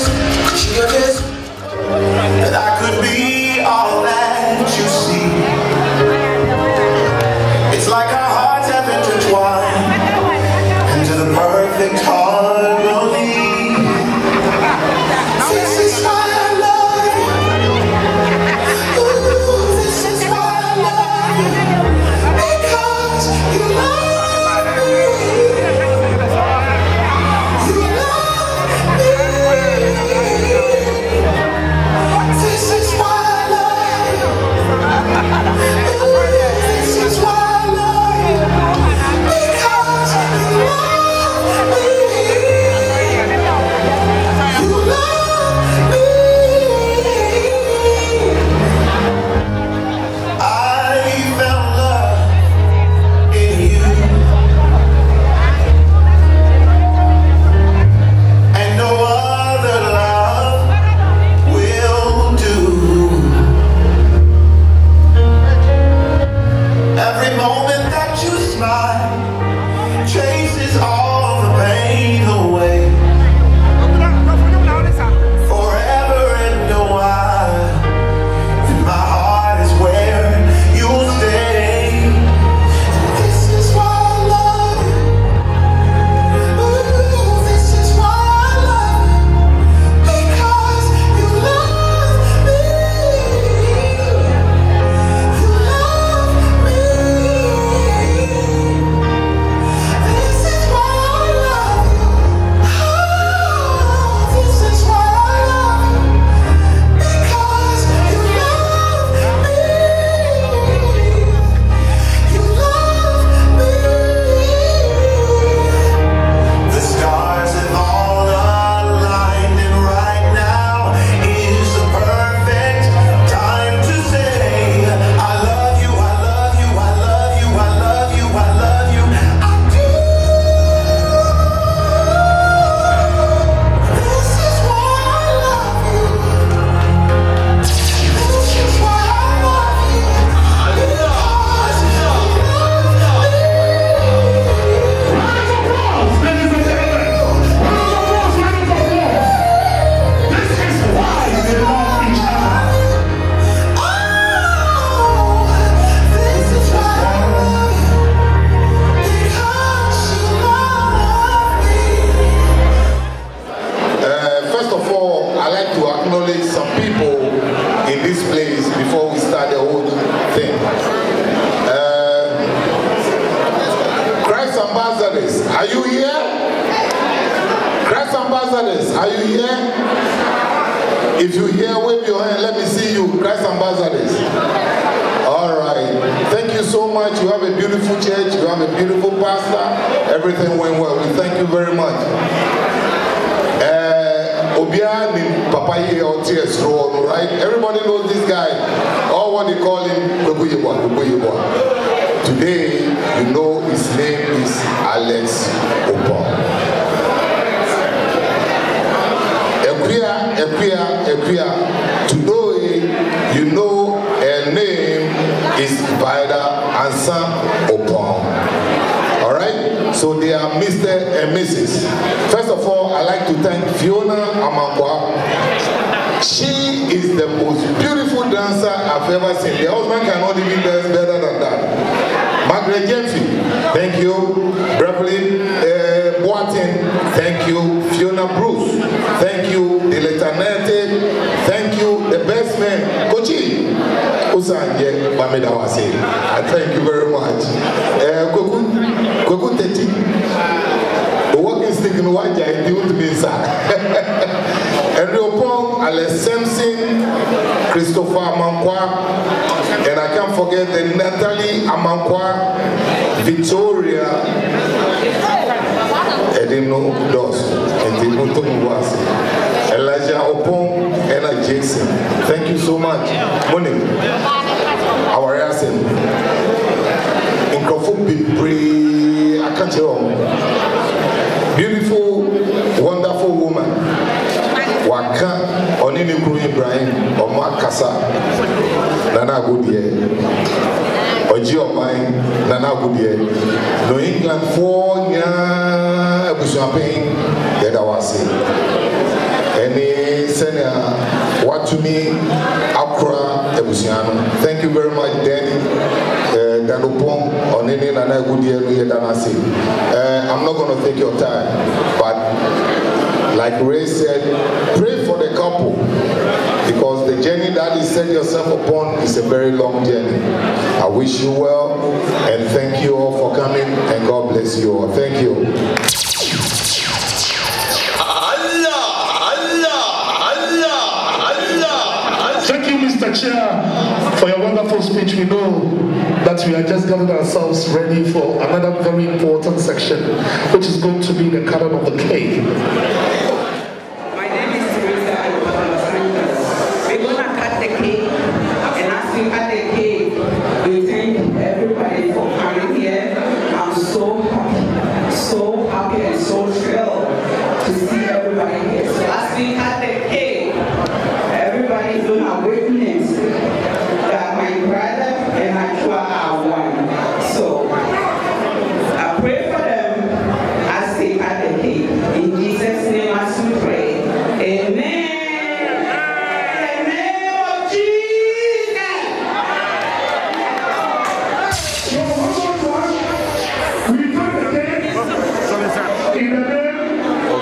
That I could be all that you see. It's like our hearts have intertwined into the perfect harmony. This is why I love you. Ooh, this is why I love you. Because you love me. You love me. This is why I love you. Ooh, this is why I love you. Because you love me. You love me. I found love in you, and no other love will do. Every moment that you smile chases all the pain away. Forever and a while, and my heart is where you'll stay. This is why I love you. Ooh, this is why I love you. Because you love me. You love me. This is why I love you. Oh, this is why I love you. Because you love me. You love me. The stars have all aligned, and right now is the perfect time to say I love you, I love you, I love you, I love you, I love you, I do. This is why I love you. This is why I love you. Because you love me. Ladies and gentlemen, round of applause. This is why they love each other. This is why I love you. Because you love me. First of all, I'd like to acknowledge some people in this place before we start the whole thing. Christ Ambassadors, are you here? Christ Ambassadors, are you here? If you're here, wave your hand. Let me see you. Christ Ambassadors. All right. Thank you so much. You have a beautiful church. You have a beautiful pastor. Everything went well. We thank you very much. Obia ni Papa here out here strong, right? Everybody knows this guy. All what they call him, Kwekuyeboa. Today, you know his name is Alex Opong. Equia. Today, you know her name is Vida Ansah Opong. All right? So they are Mr. and Mrs. First of all, I'd like to thank Fiona Amankwa. She is the most beautiful dancer I've ever seen. The husband cannot even dance better than that. Margaret Jemfi, thank you. Beverly Boateng, thank you. Fiona Bruce, thank you. The Lieutenant, thank you. The best man, Kochi Usanje Bamedawase. I thank you very much. Kweku Teti, the walking stick in Waja, it would be Henry Opong, Alex Simpson, Christopher Amankwa, and I can't forget the Natalie Amankwa, Victoria, Edino Dos, and Tinuto Mwasi, Elijah Opong, and Jason. Thank you so much. Morning. Our Yasin. In Kofu, I can't tell. Beautiful, wonderful woman. Waka Onini Ibrahim, Oma Kasa, Nana Goodyear. Ojiomai, Nana Goodyear, New England for Nya Bushapin, Yedawasi. Any senior, what to me, Accra, Ebusiano. Thank you very much, Danny. Danupong, on any Nana Goodyear, Yedanasi. I'm not going to take your time, but like Ray said, pray for the couple because the journey that you set yourself upon is a very long journey. I wish you well and thank you all for coming and God bless you all. Thank you. Thank you, Mr. Chair, for your wonderful speech. We know that we are just getting ourselves ready for another very important section, which is going to be the cutting of the cake. My name is Teresa. We're going to cut the cake, and as we cut the cake, we thank everybody for coming here. I'm so happy and so thrilled to see everybody here. So as we cut the cake, everybody is going to witness that my brother and Achua are one. So I pray for them as they cut the cake. In Jesus' name as we pray. Amen. In the name of Jesus. We cut the cake in the name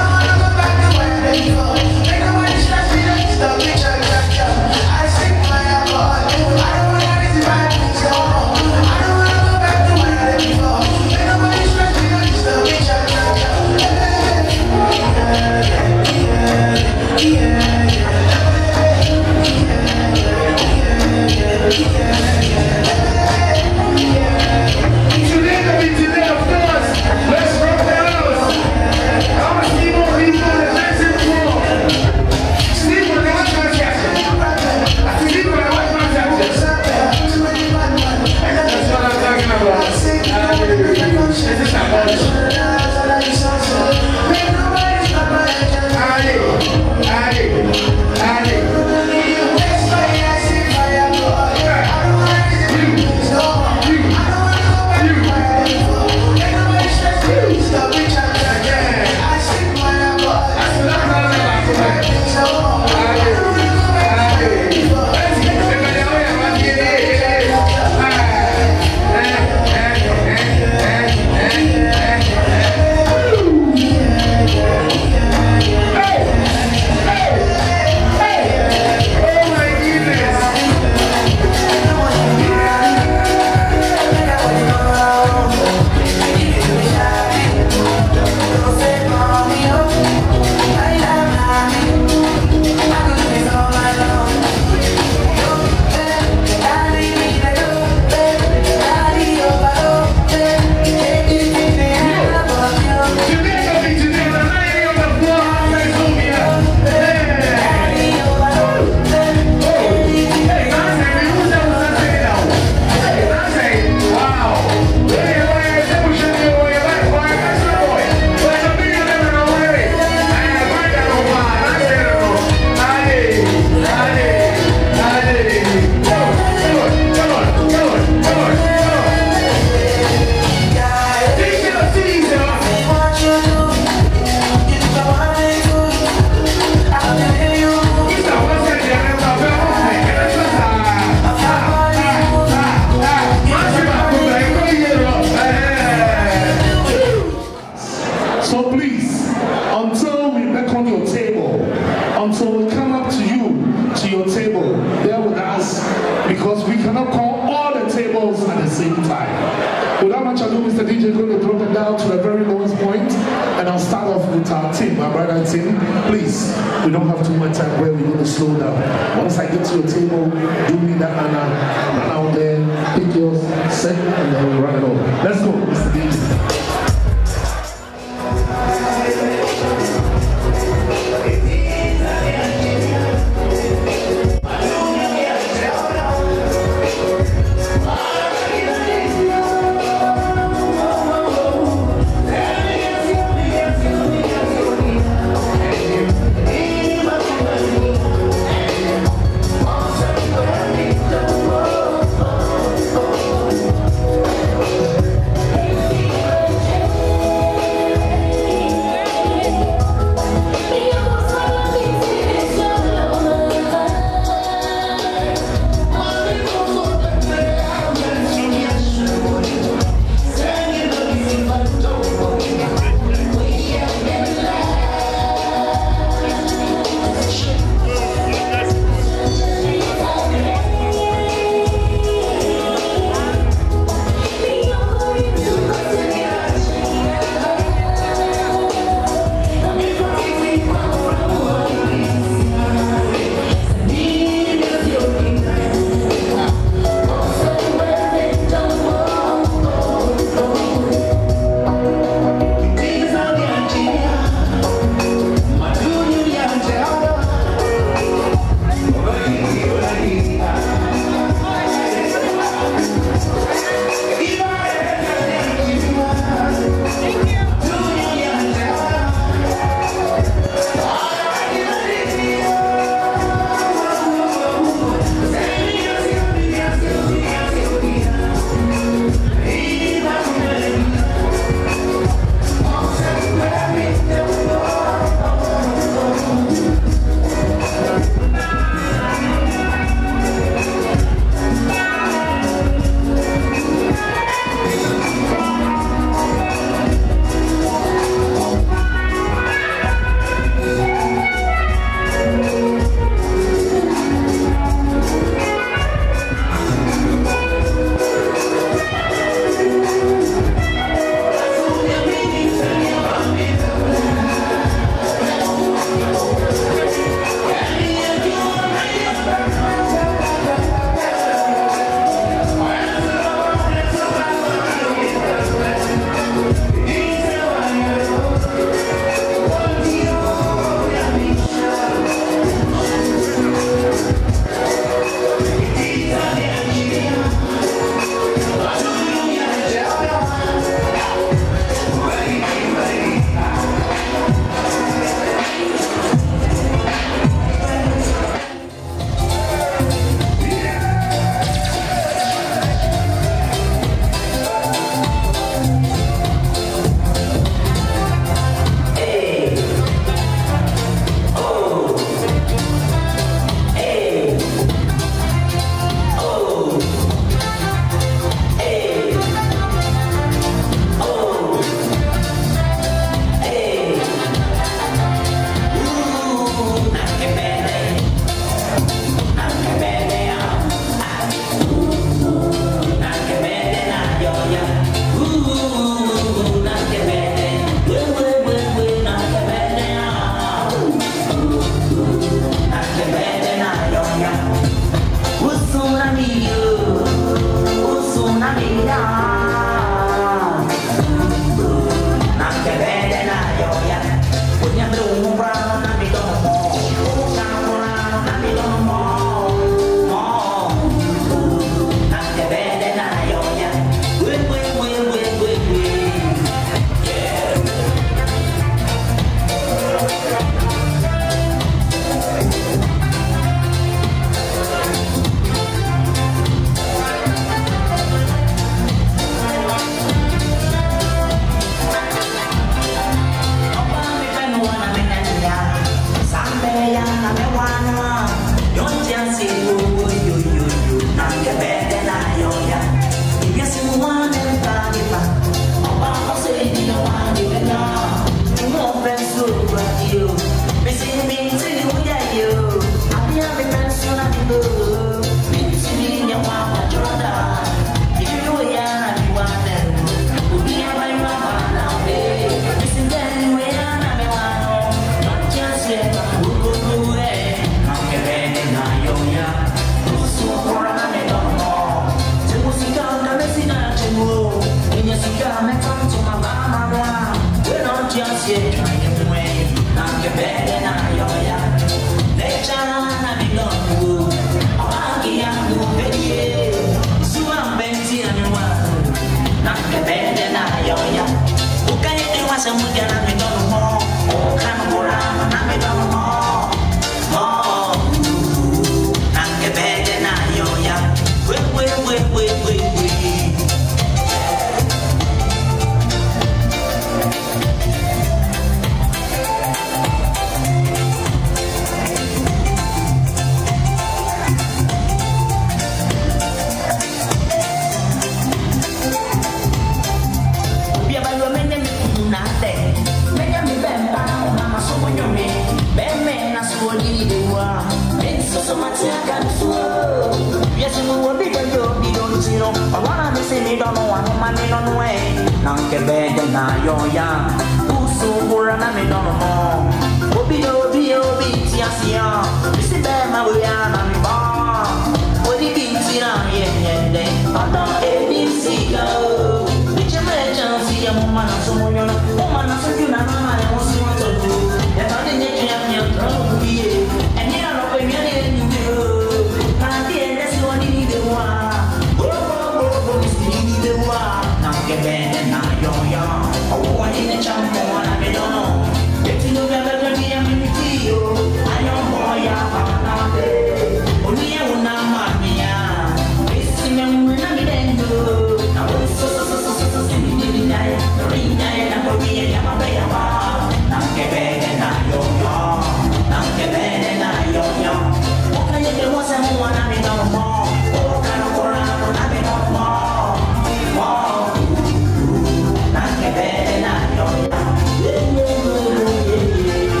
Yeah.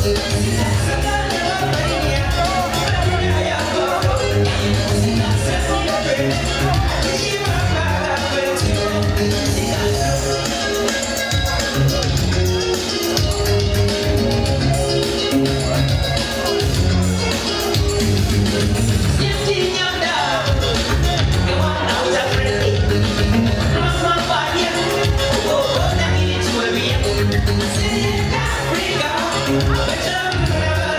Africa,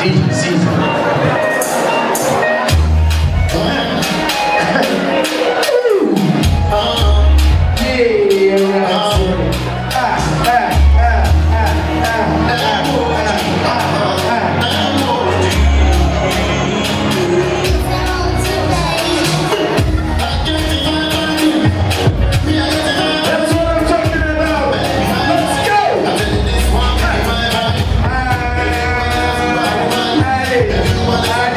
Let's go.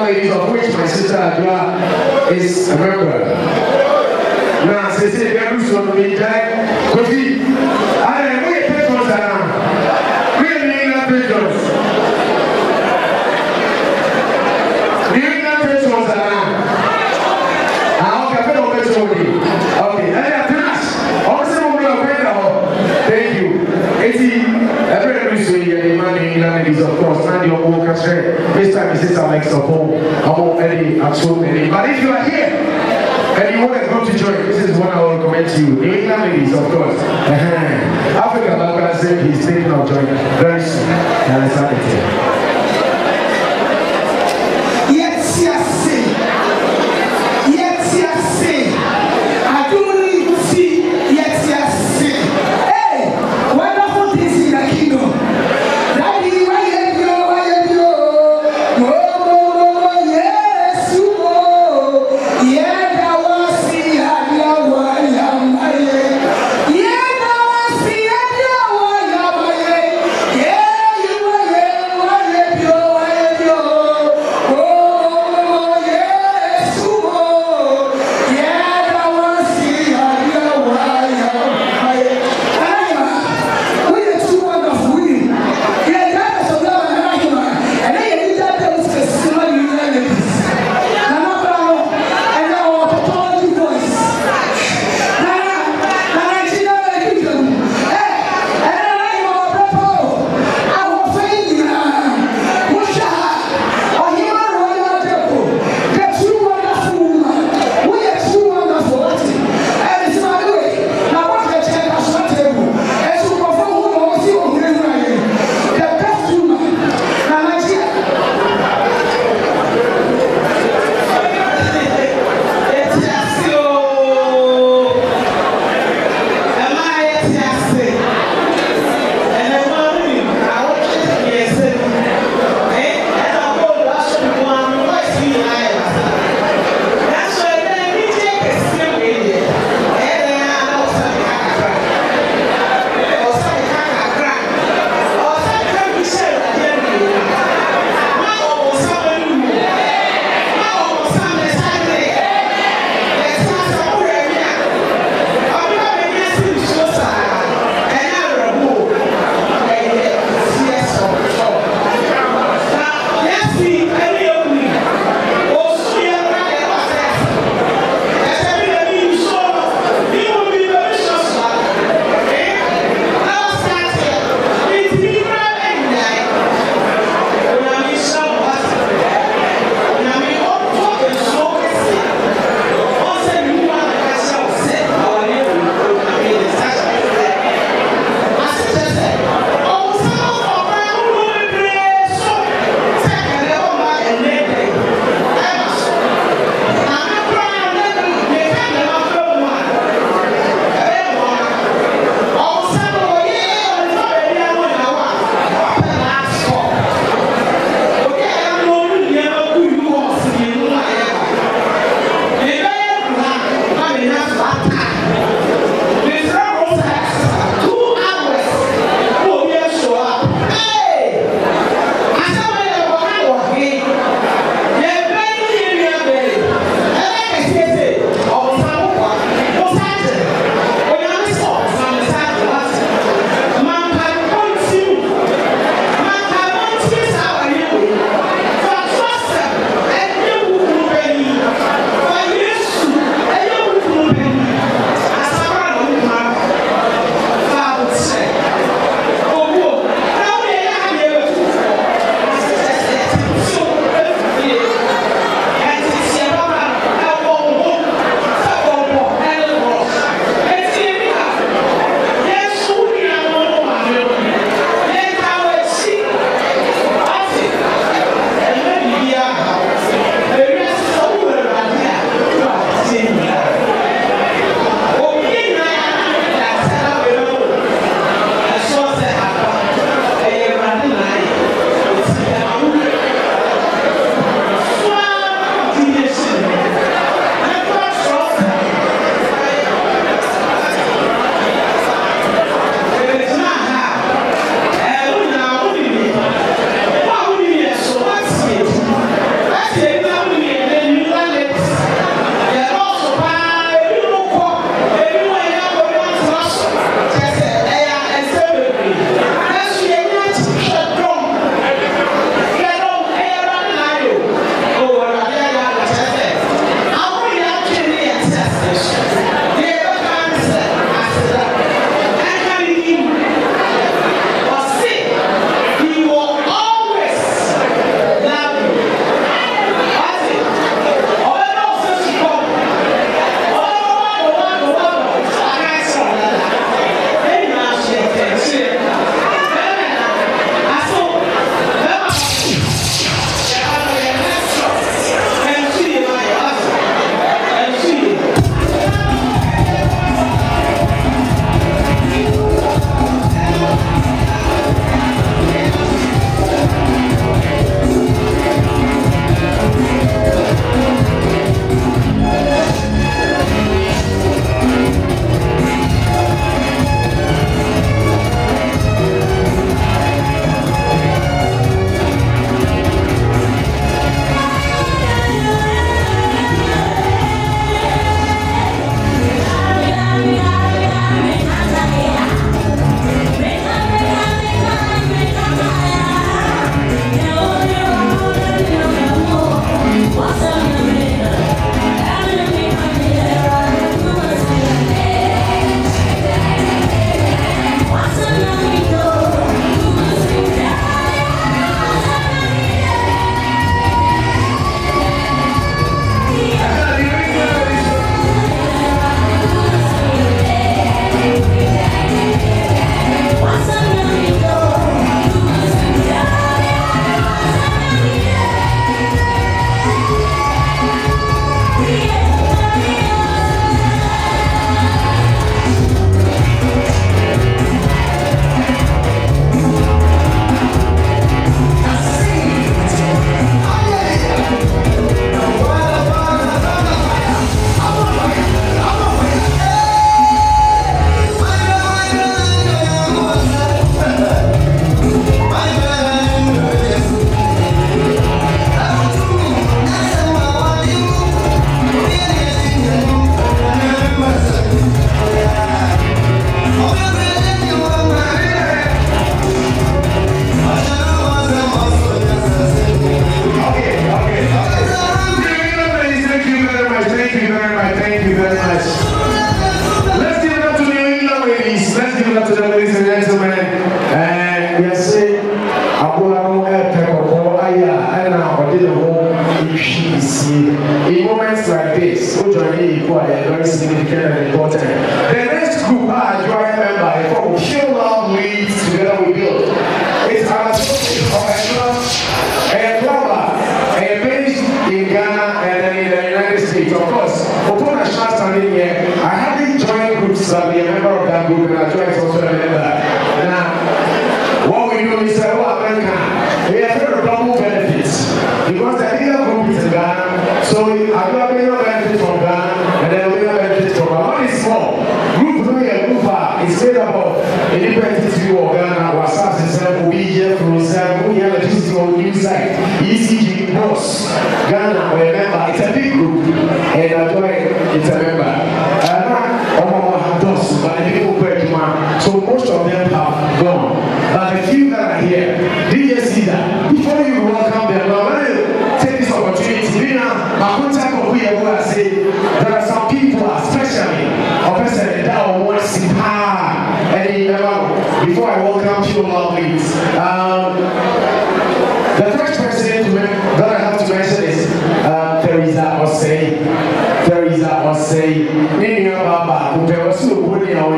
ladies, of which my sister Adua is a member. Now, say, we are losing on the Jack. Kofi, I am way patrons now. We are New England patrons. New England patrons now. Okay, thank you. Every ladies, of course, and your own country. This time is Alex of home. I'm Eddie at home. But if you are here and you want to come to join, this is what I will recommend to you. New England ladies, of course. Africa, like I said, he's taking our joint very soon. Yes, yes, see. Yes, yes, see. I don't need to see. Yes, yes, see. Hey, wonderful things in the kingdom. Daddy, why you? Oh, yes, you oh. Yeah, that was the idea why I'm yeah, that was the idea why I'm yeah, you are in moments like this, which are very significant and important. The next group are joint member from Show Love Leads Together We Build. It's our a global, based in Ghana and in the United States. Of course, upon a short standing here, I haven't joined groups that be a member of that group, and I joined also a member. Now, what we do is we have very double benefits because the bigger group is in Ghana, so I got bigger benefits from Ghana and then bigger benefits from Ghana. What is small? Group 3 and group 5 is made up of independent view of Ghana, WhatsApp system, OBJ, from we have electricity on new site, ECG, boss, Ghana, or a member. It's a big group, and I join, it's a member. So most of them have gone. But the few that are here, DJ Caesar, before you welcome them, I want to take this opportunity. My contact of who I say, there are some people, especially a person that wants to and before I welcome Pure Love Leads, the first person that I have to mention is Teresa Osei. Teresa Osei. Nini Baba, who there was no good in our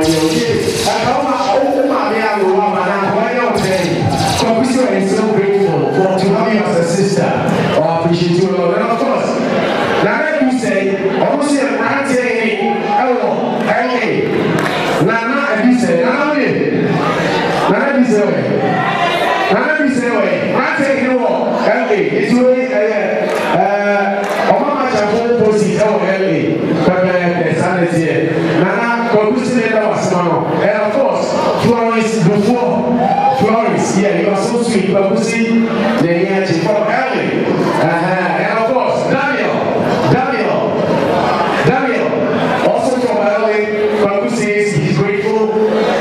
I am so grateful for to have you as a sister. I appreciate you a lot. And of course, now let me say, almost a brand saying, hello, hey, Nana, you say, Nana, you say, Nana, you say, brand saying, hello, hey, it's really, Mama Chapo Posi, oh, hey, Nana, and of course, Florence before. Florence, yeah, you are so sweet. But we see the energy from Ellie. And of course, Daniel, also from Ellie. But we see he's grateful.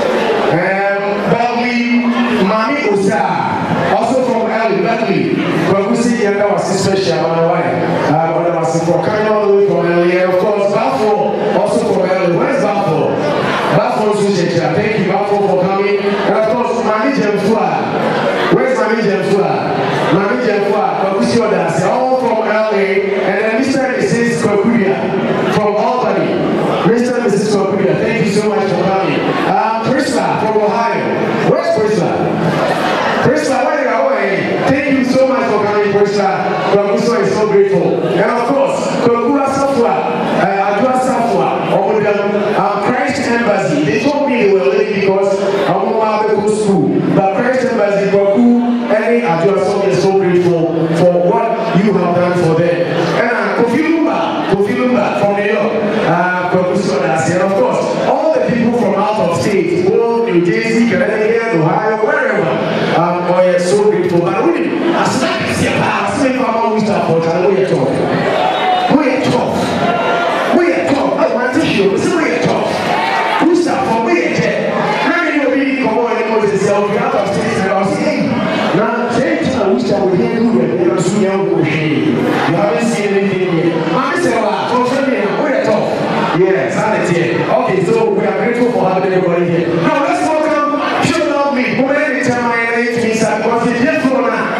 Belly, Mami Osa, also from Ellie, Belly. But we see that was special on the way. But I was from Kano, from Ellie. And of course, Bafo, also from Ellie. Where's Bafo? Bafo, thank you, Bafo, for coming. And of course, Mami Jemfua. Where's Mami Jemfua? Mami Jemfua, all from LA, and then Mr. and Mrs. Kokuya from Albany. Mr. and Mrs. Kokuya, thank you so much for coming. Priscilla from Ohio. Where's Priscilla? Priscilla, where are you? Thank you so much for coming, Priscilla. Kokuya is so grateful. And of course, Kokuya Safwa, Adwa Safwa, Christ Embassy. They told me they were late because I want to go to school. But Christ Embassy, Koku, Ellie, Adwa is so grateful for what you have done for them. And Kofi Lumba from New York, and of course, all the people from out of state, both New Jersey, Connecticut, Ohio, wherever, are so grateful. But really, as long as you're past, we are tough. We are tough. We are tough. I want to show you. We are tough. We start from we are dead. How many of you come on and Moses say, "We have to stay and I'll say, now, say to we start with him who are there, so you haven't seen anything yet." I say, "Well, we are tough." Yes, that's it. Okay, so we are grateful for having everybody here. Now let's welcome Pure Love Leads. Who many times I need to be sad because it's just for now.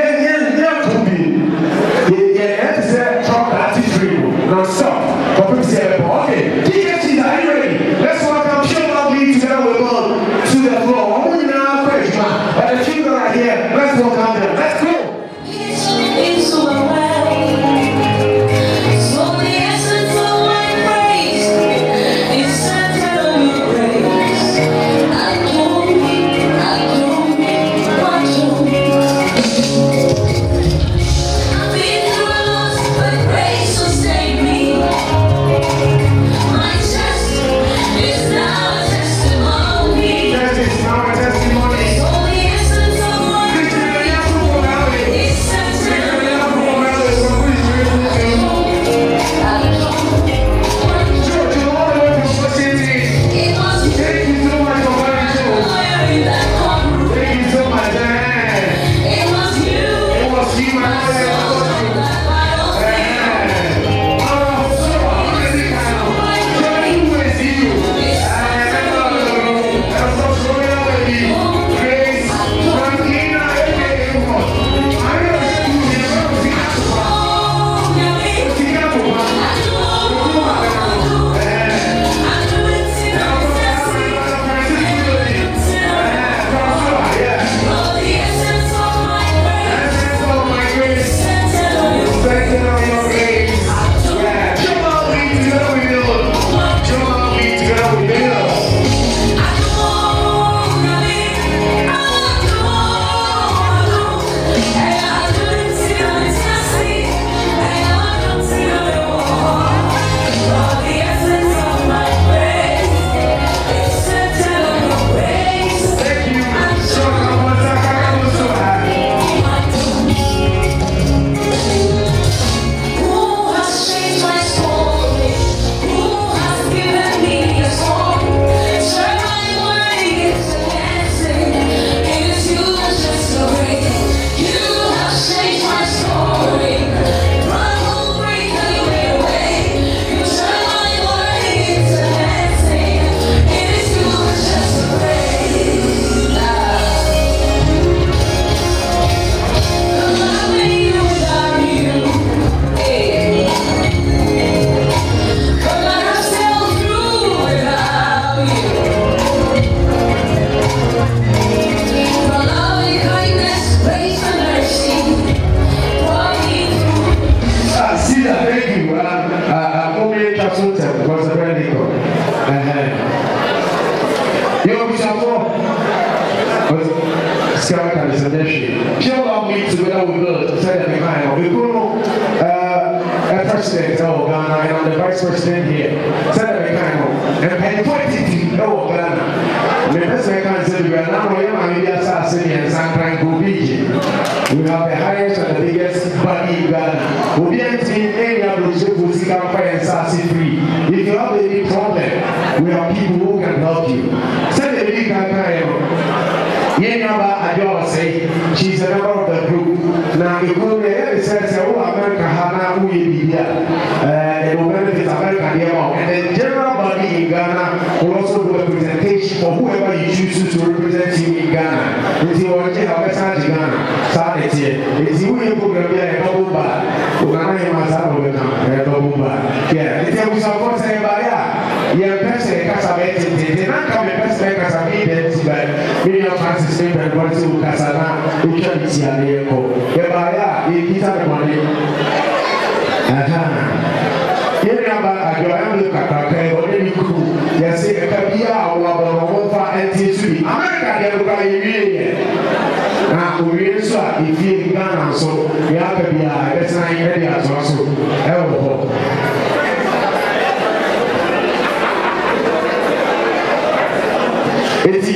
Now stop. For people say, okay, TFC, are you ready? Let's welcome Pure Love Leads together with God to the floor. I'm going to now praise man. But the children are here. Let's welcome them. Let's go. It's so well. So the essence of my praise is centered on your grace. I don't want you. I've been through a lot, but grace will save me. My chest is now a testimony. Yes, it's now a testimony. So the essence of my praise is centered on your grace. I don't want you. It was you. Thank you so much for wearing that cover. Thank you so much. It was you. It was you, my Grace, good. Said that behind. We go president of Ghana and I'm the vice president here. Said that behind. And pay 20 of Ghana. The president can say we are now maybe assassin and Sankran Gubiji. We have the highest and the biggest body in Ghana. We haven't seen any other Jews and assassin free. If you have any problem, we have people who can help you. Said the big Yenaba Adjoa say she's a member of the group. Now, if you says, oh, America, Hana, who you be they will benefit America, and the general body in Ghana will also do a presentation for whoever you choose to represent you in Ghana. If you want to have a chance in Ghana, start it here. If you will program a double bar, Ghana must have a double bar. Yeah, if you support anybody, yeah, person Casabet, they not come a person Casabet, but William Francis and Bonsu Casana, who can see a vehicle. Yabaya, he gets the money. Here about a grand Kaka, or any crew, they say a Kabia or Wafa and Tisui. America, they will buy a now, we saw if you Ghana, so we have to be a sign areas also. It's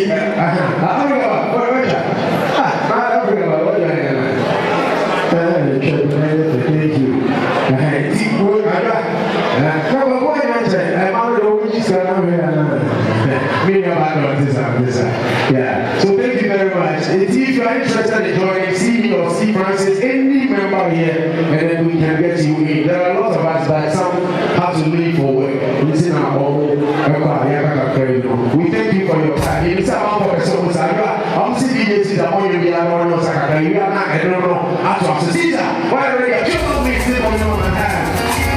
yeah. So thank you very much. If you are interested in joining, see me or see Francis, any member here, and then we can get you in. There are a lot of us, but some have to leave for work. Listen we thank you for your time. It's about the person I'm seeing this is a point you are not Sakaka. You are not, I don't know. After Caesar, why are you triple mix it on your hand?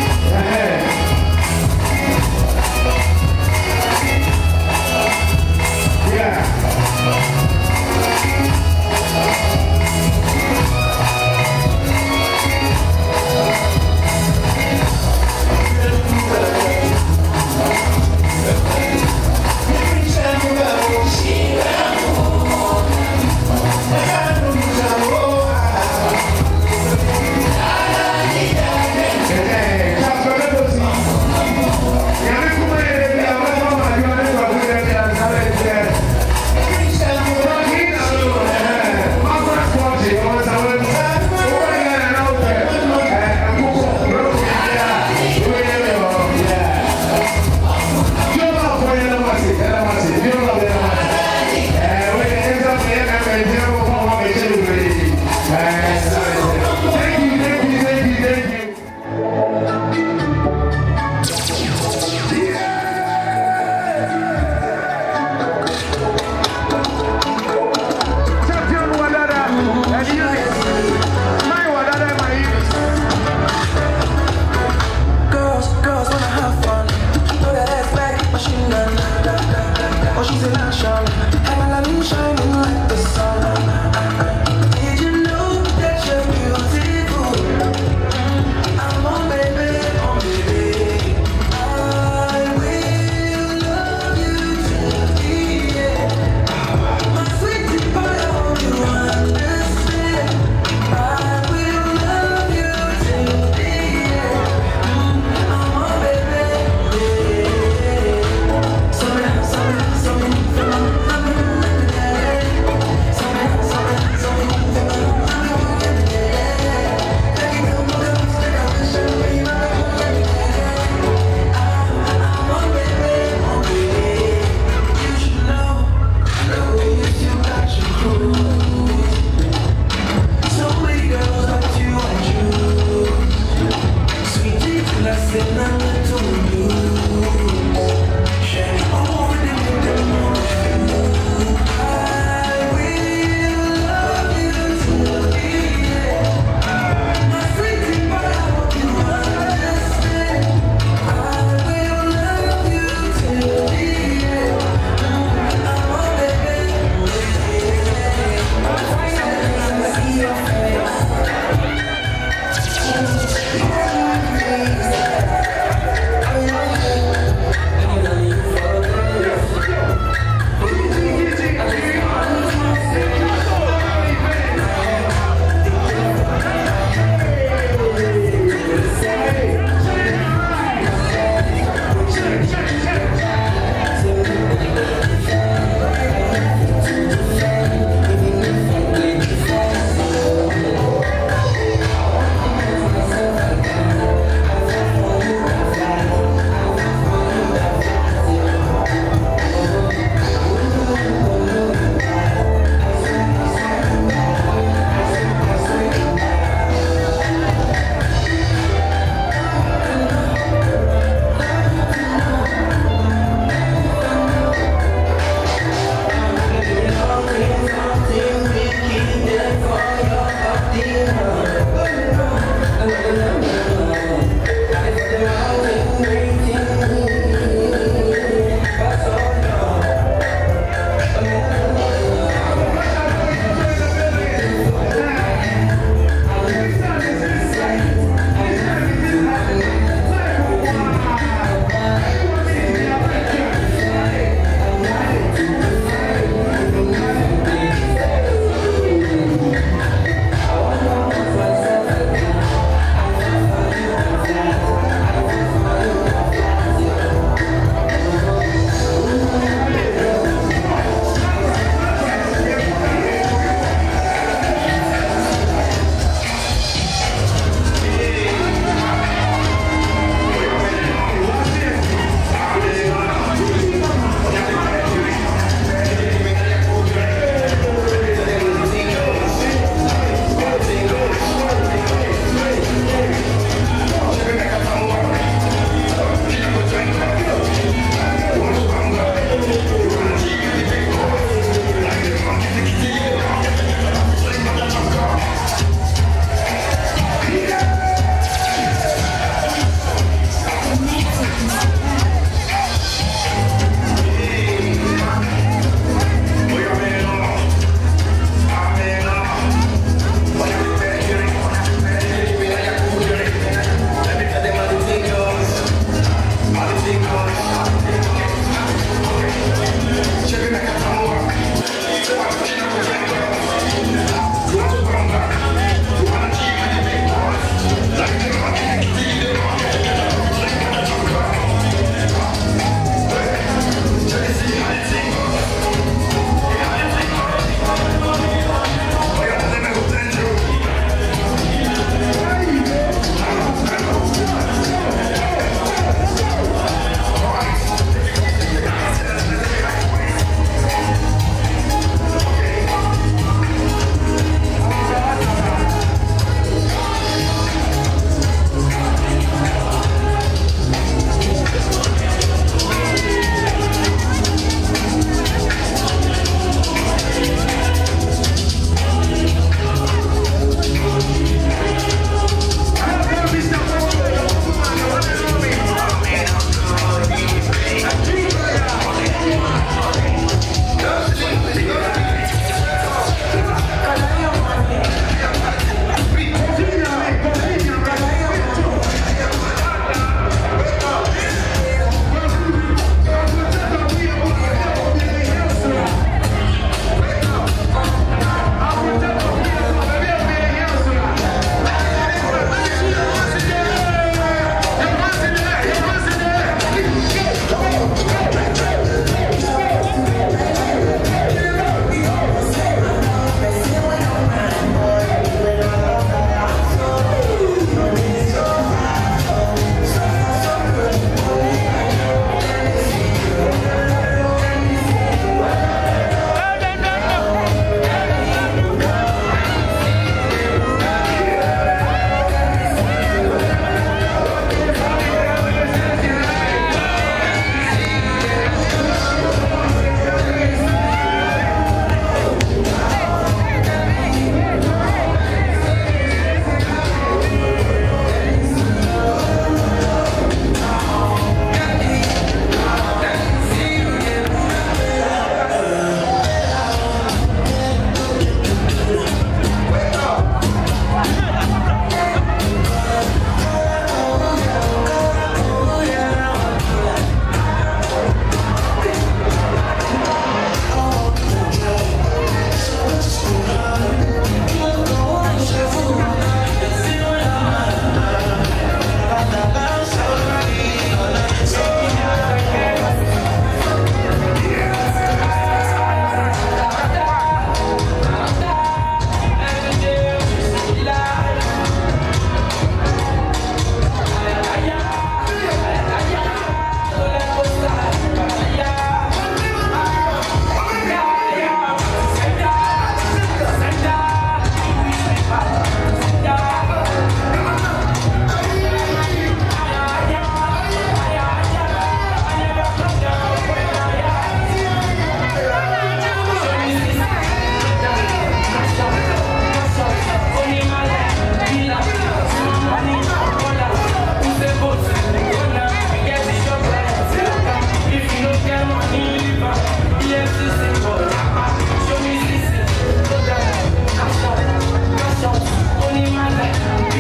Yeah.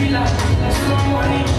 Tomorrow morning,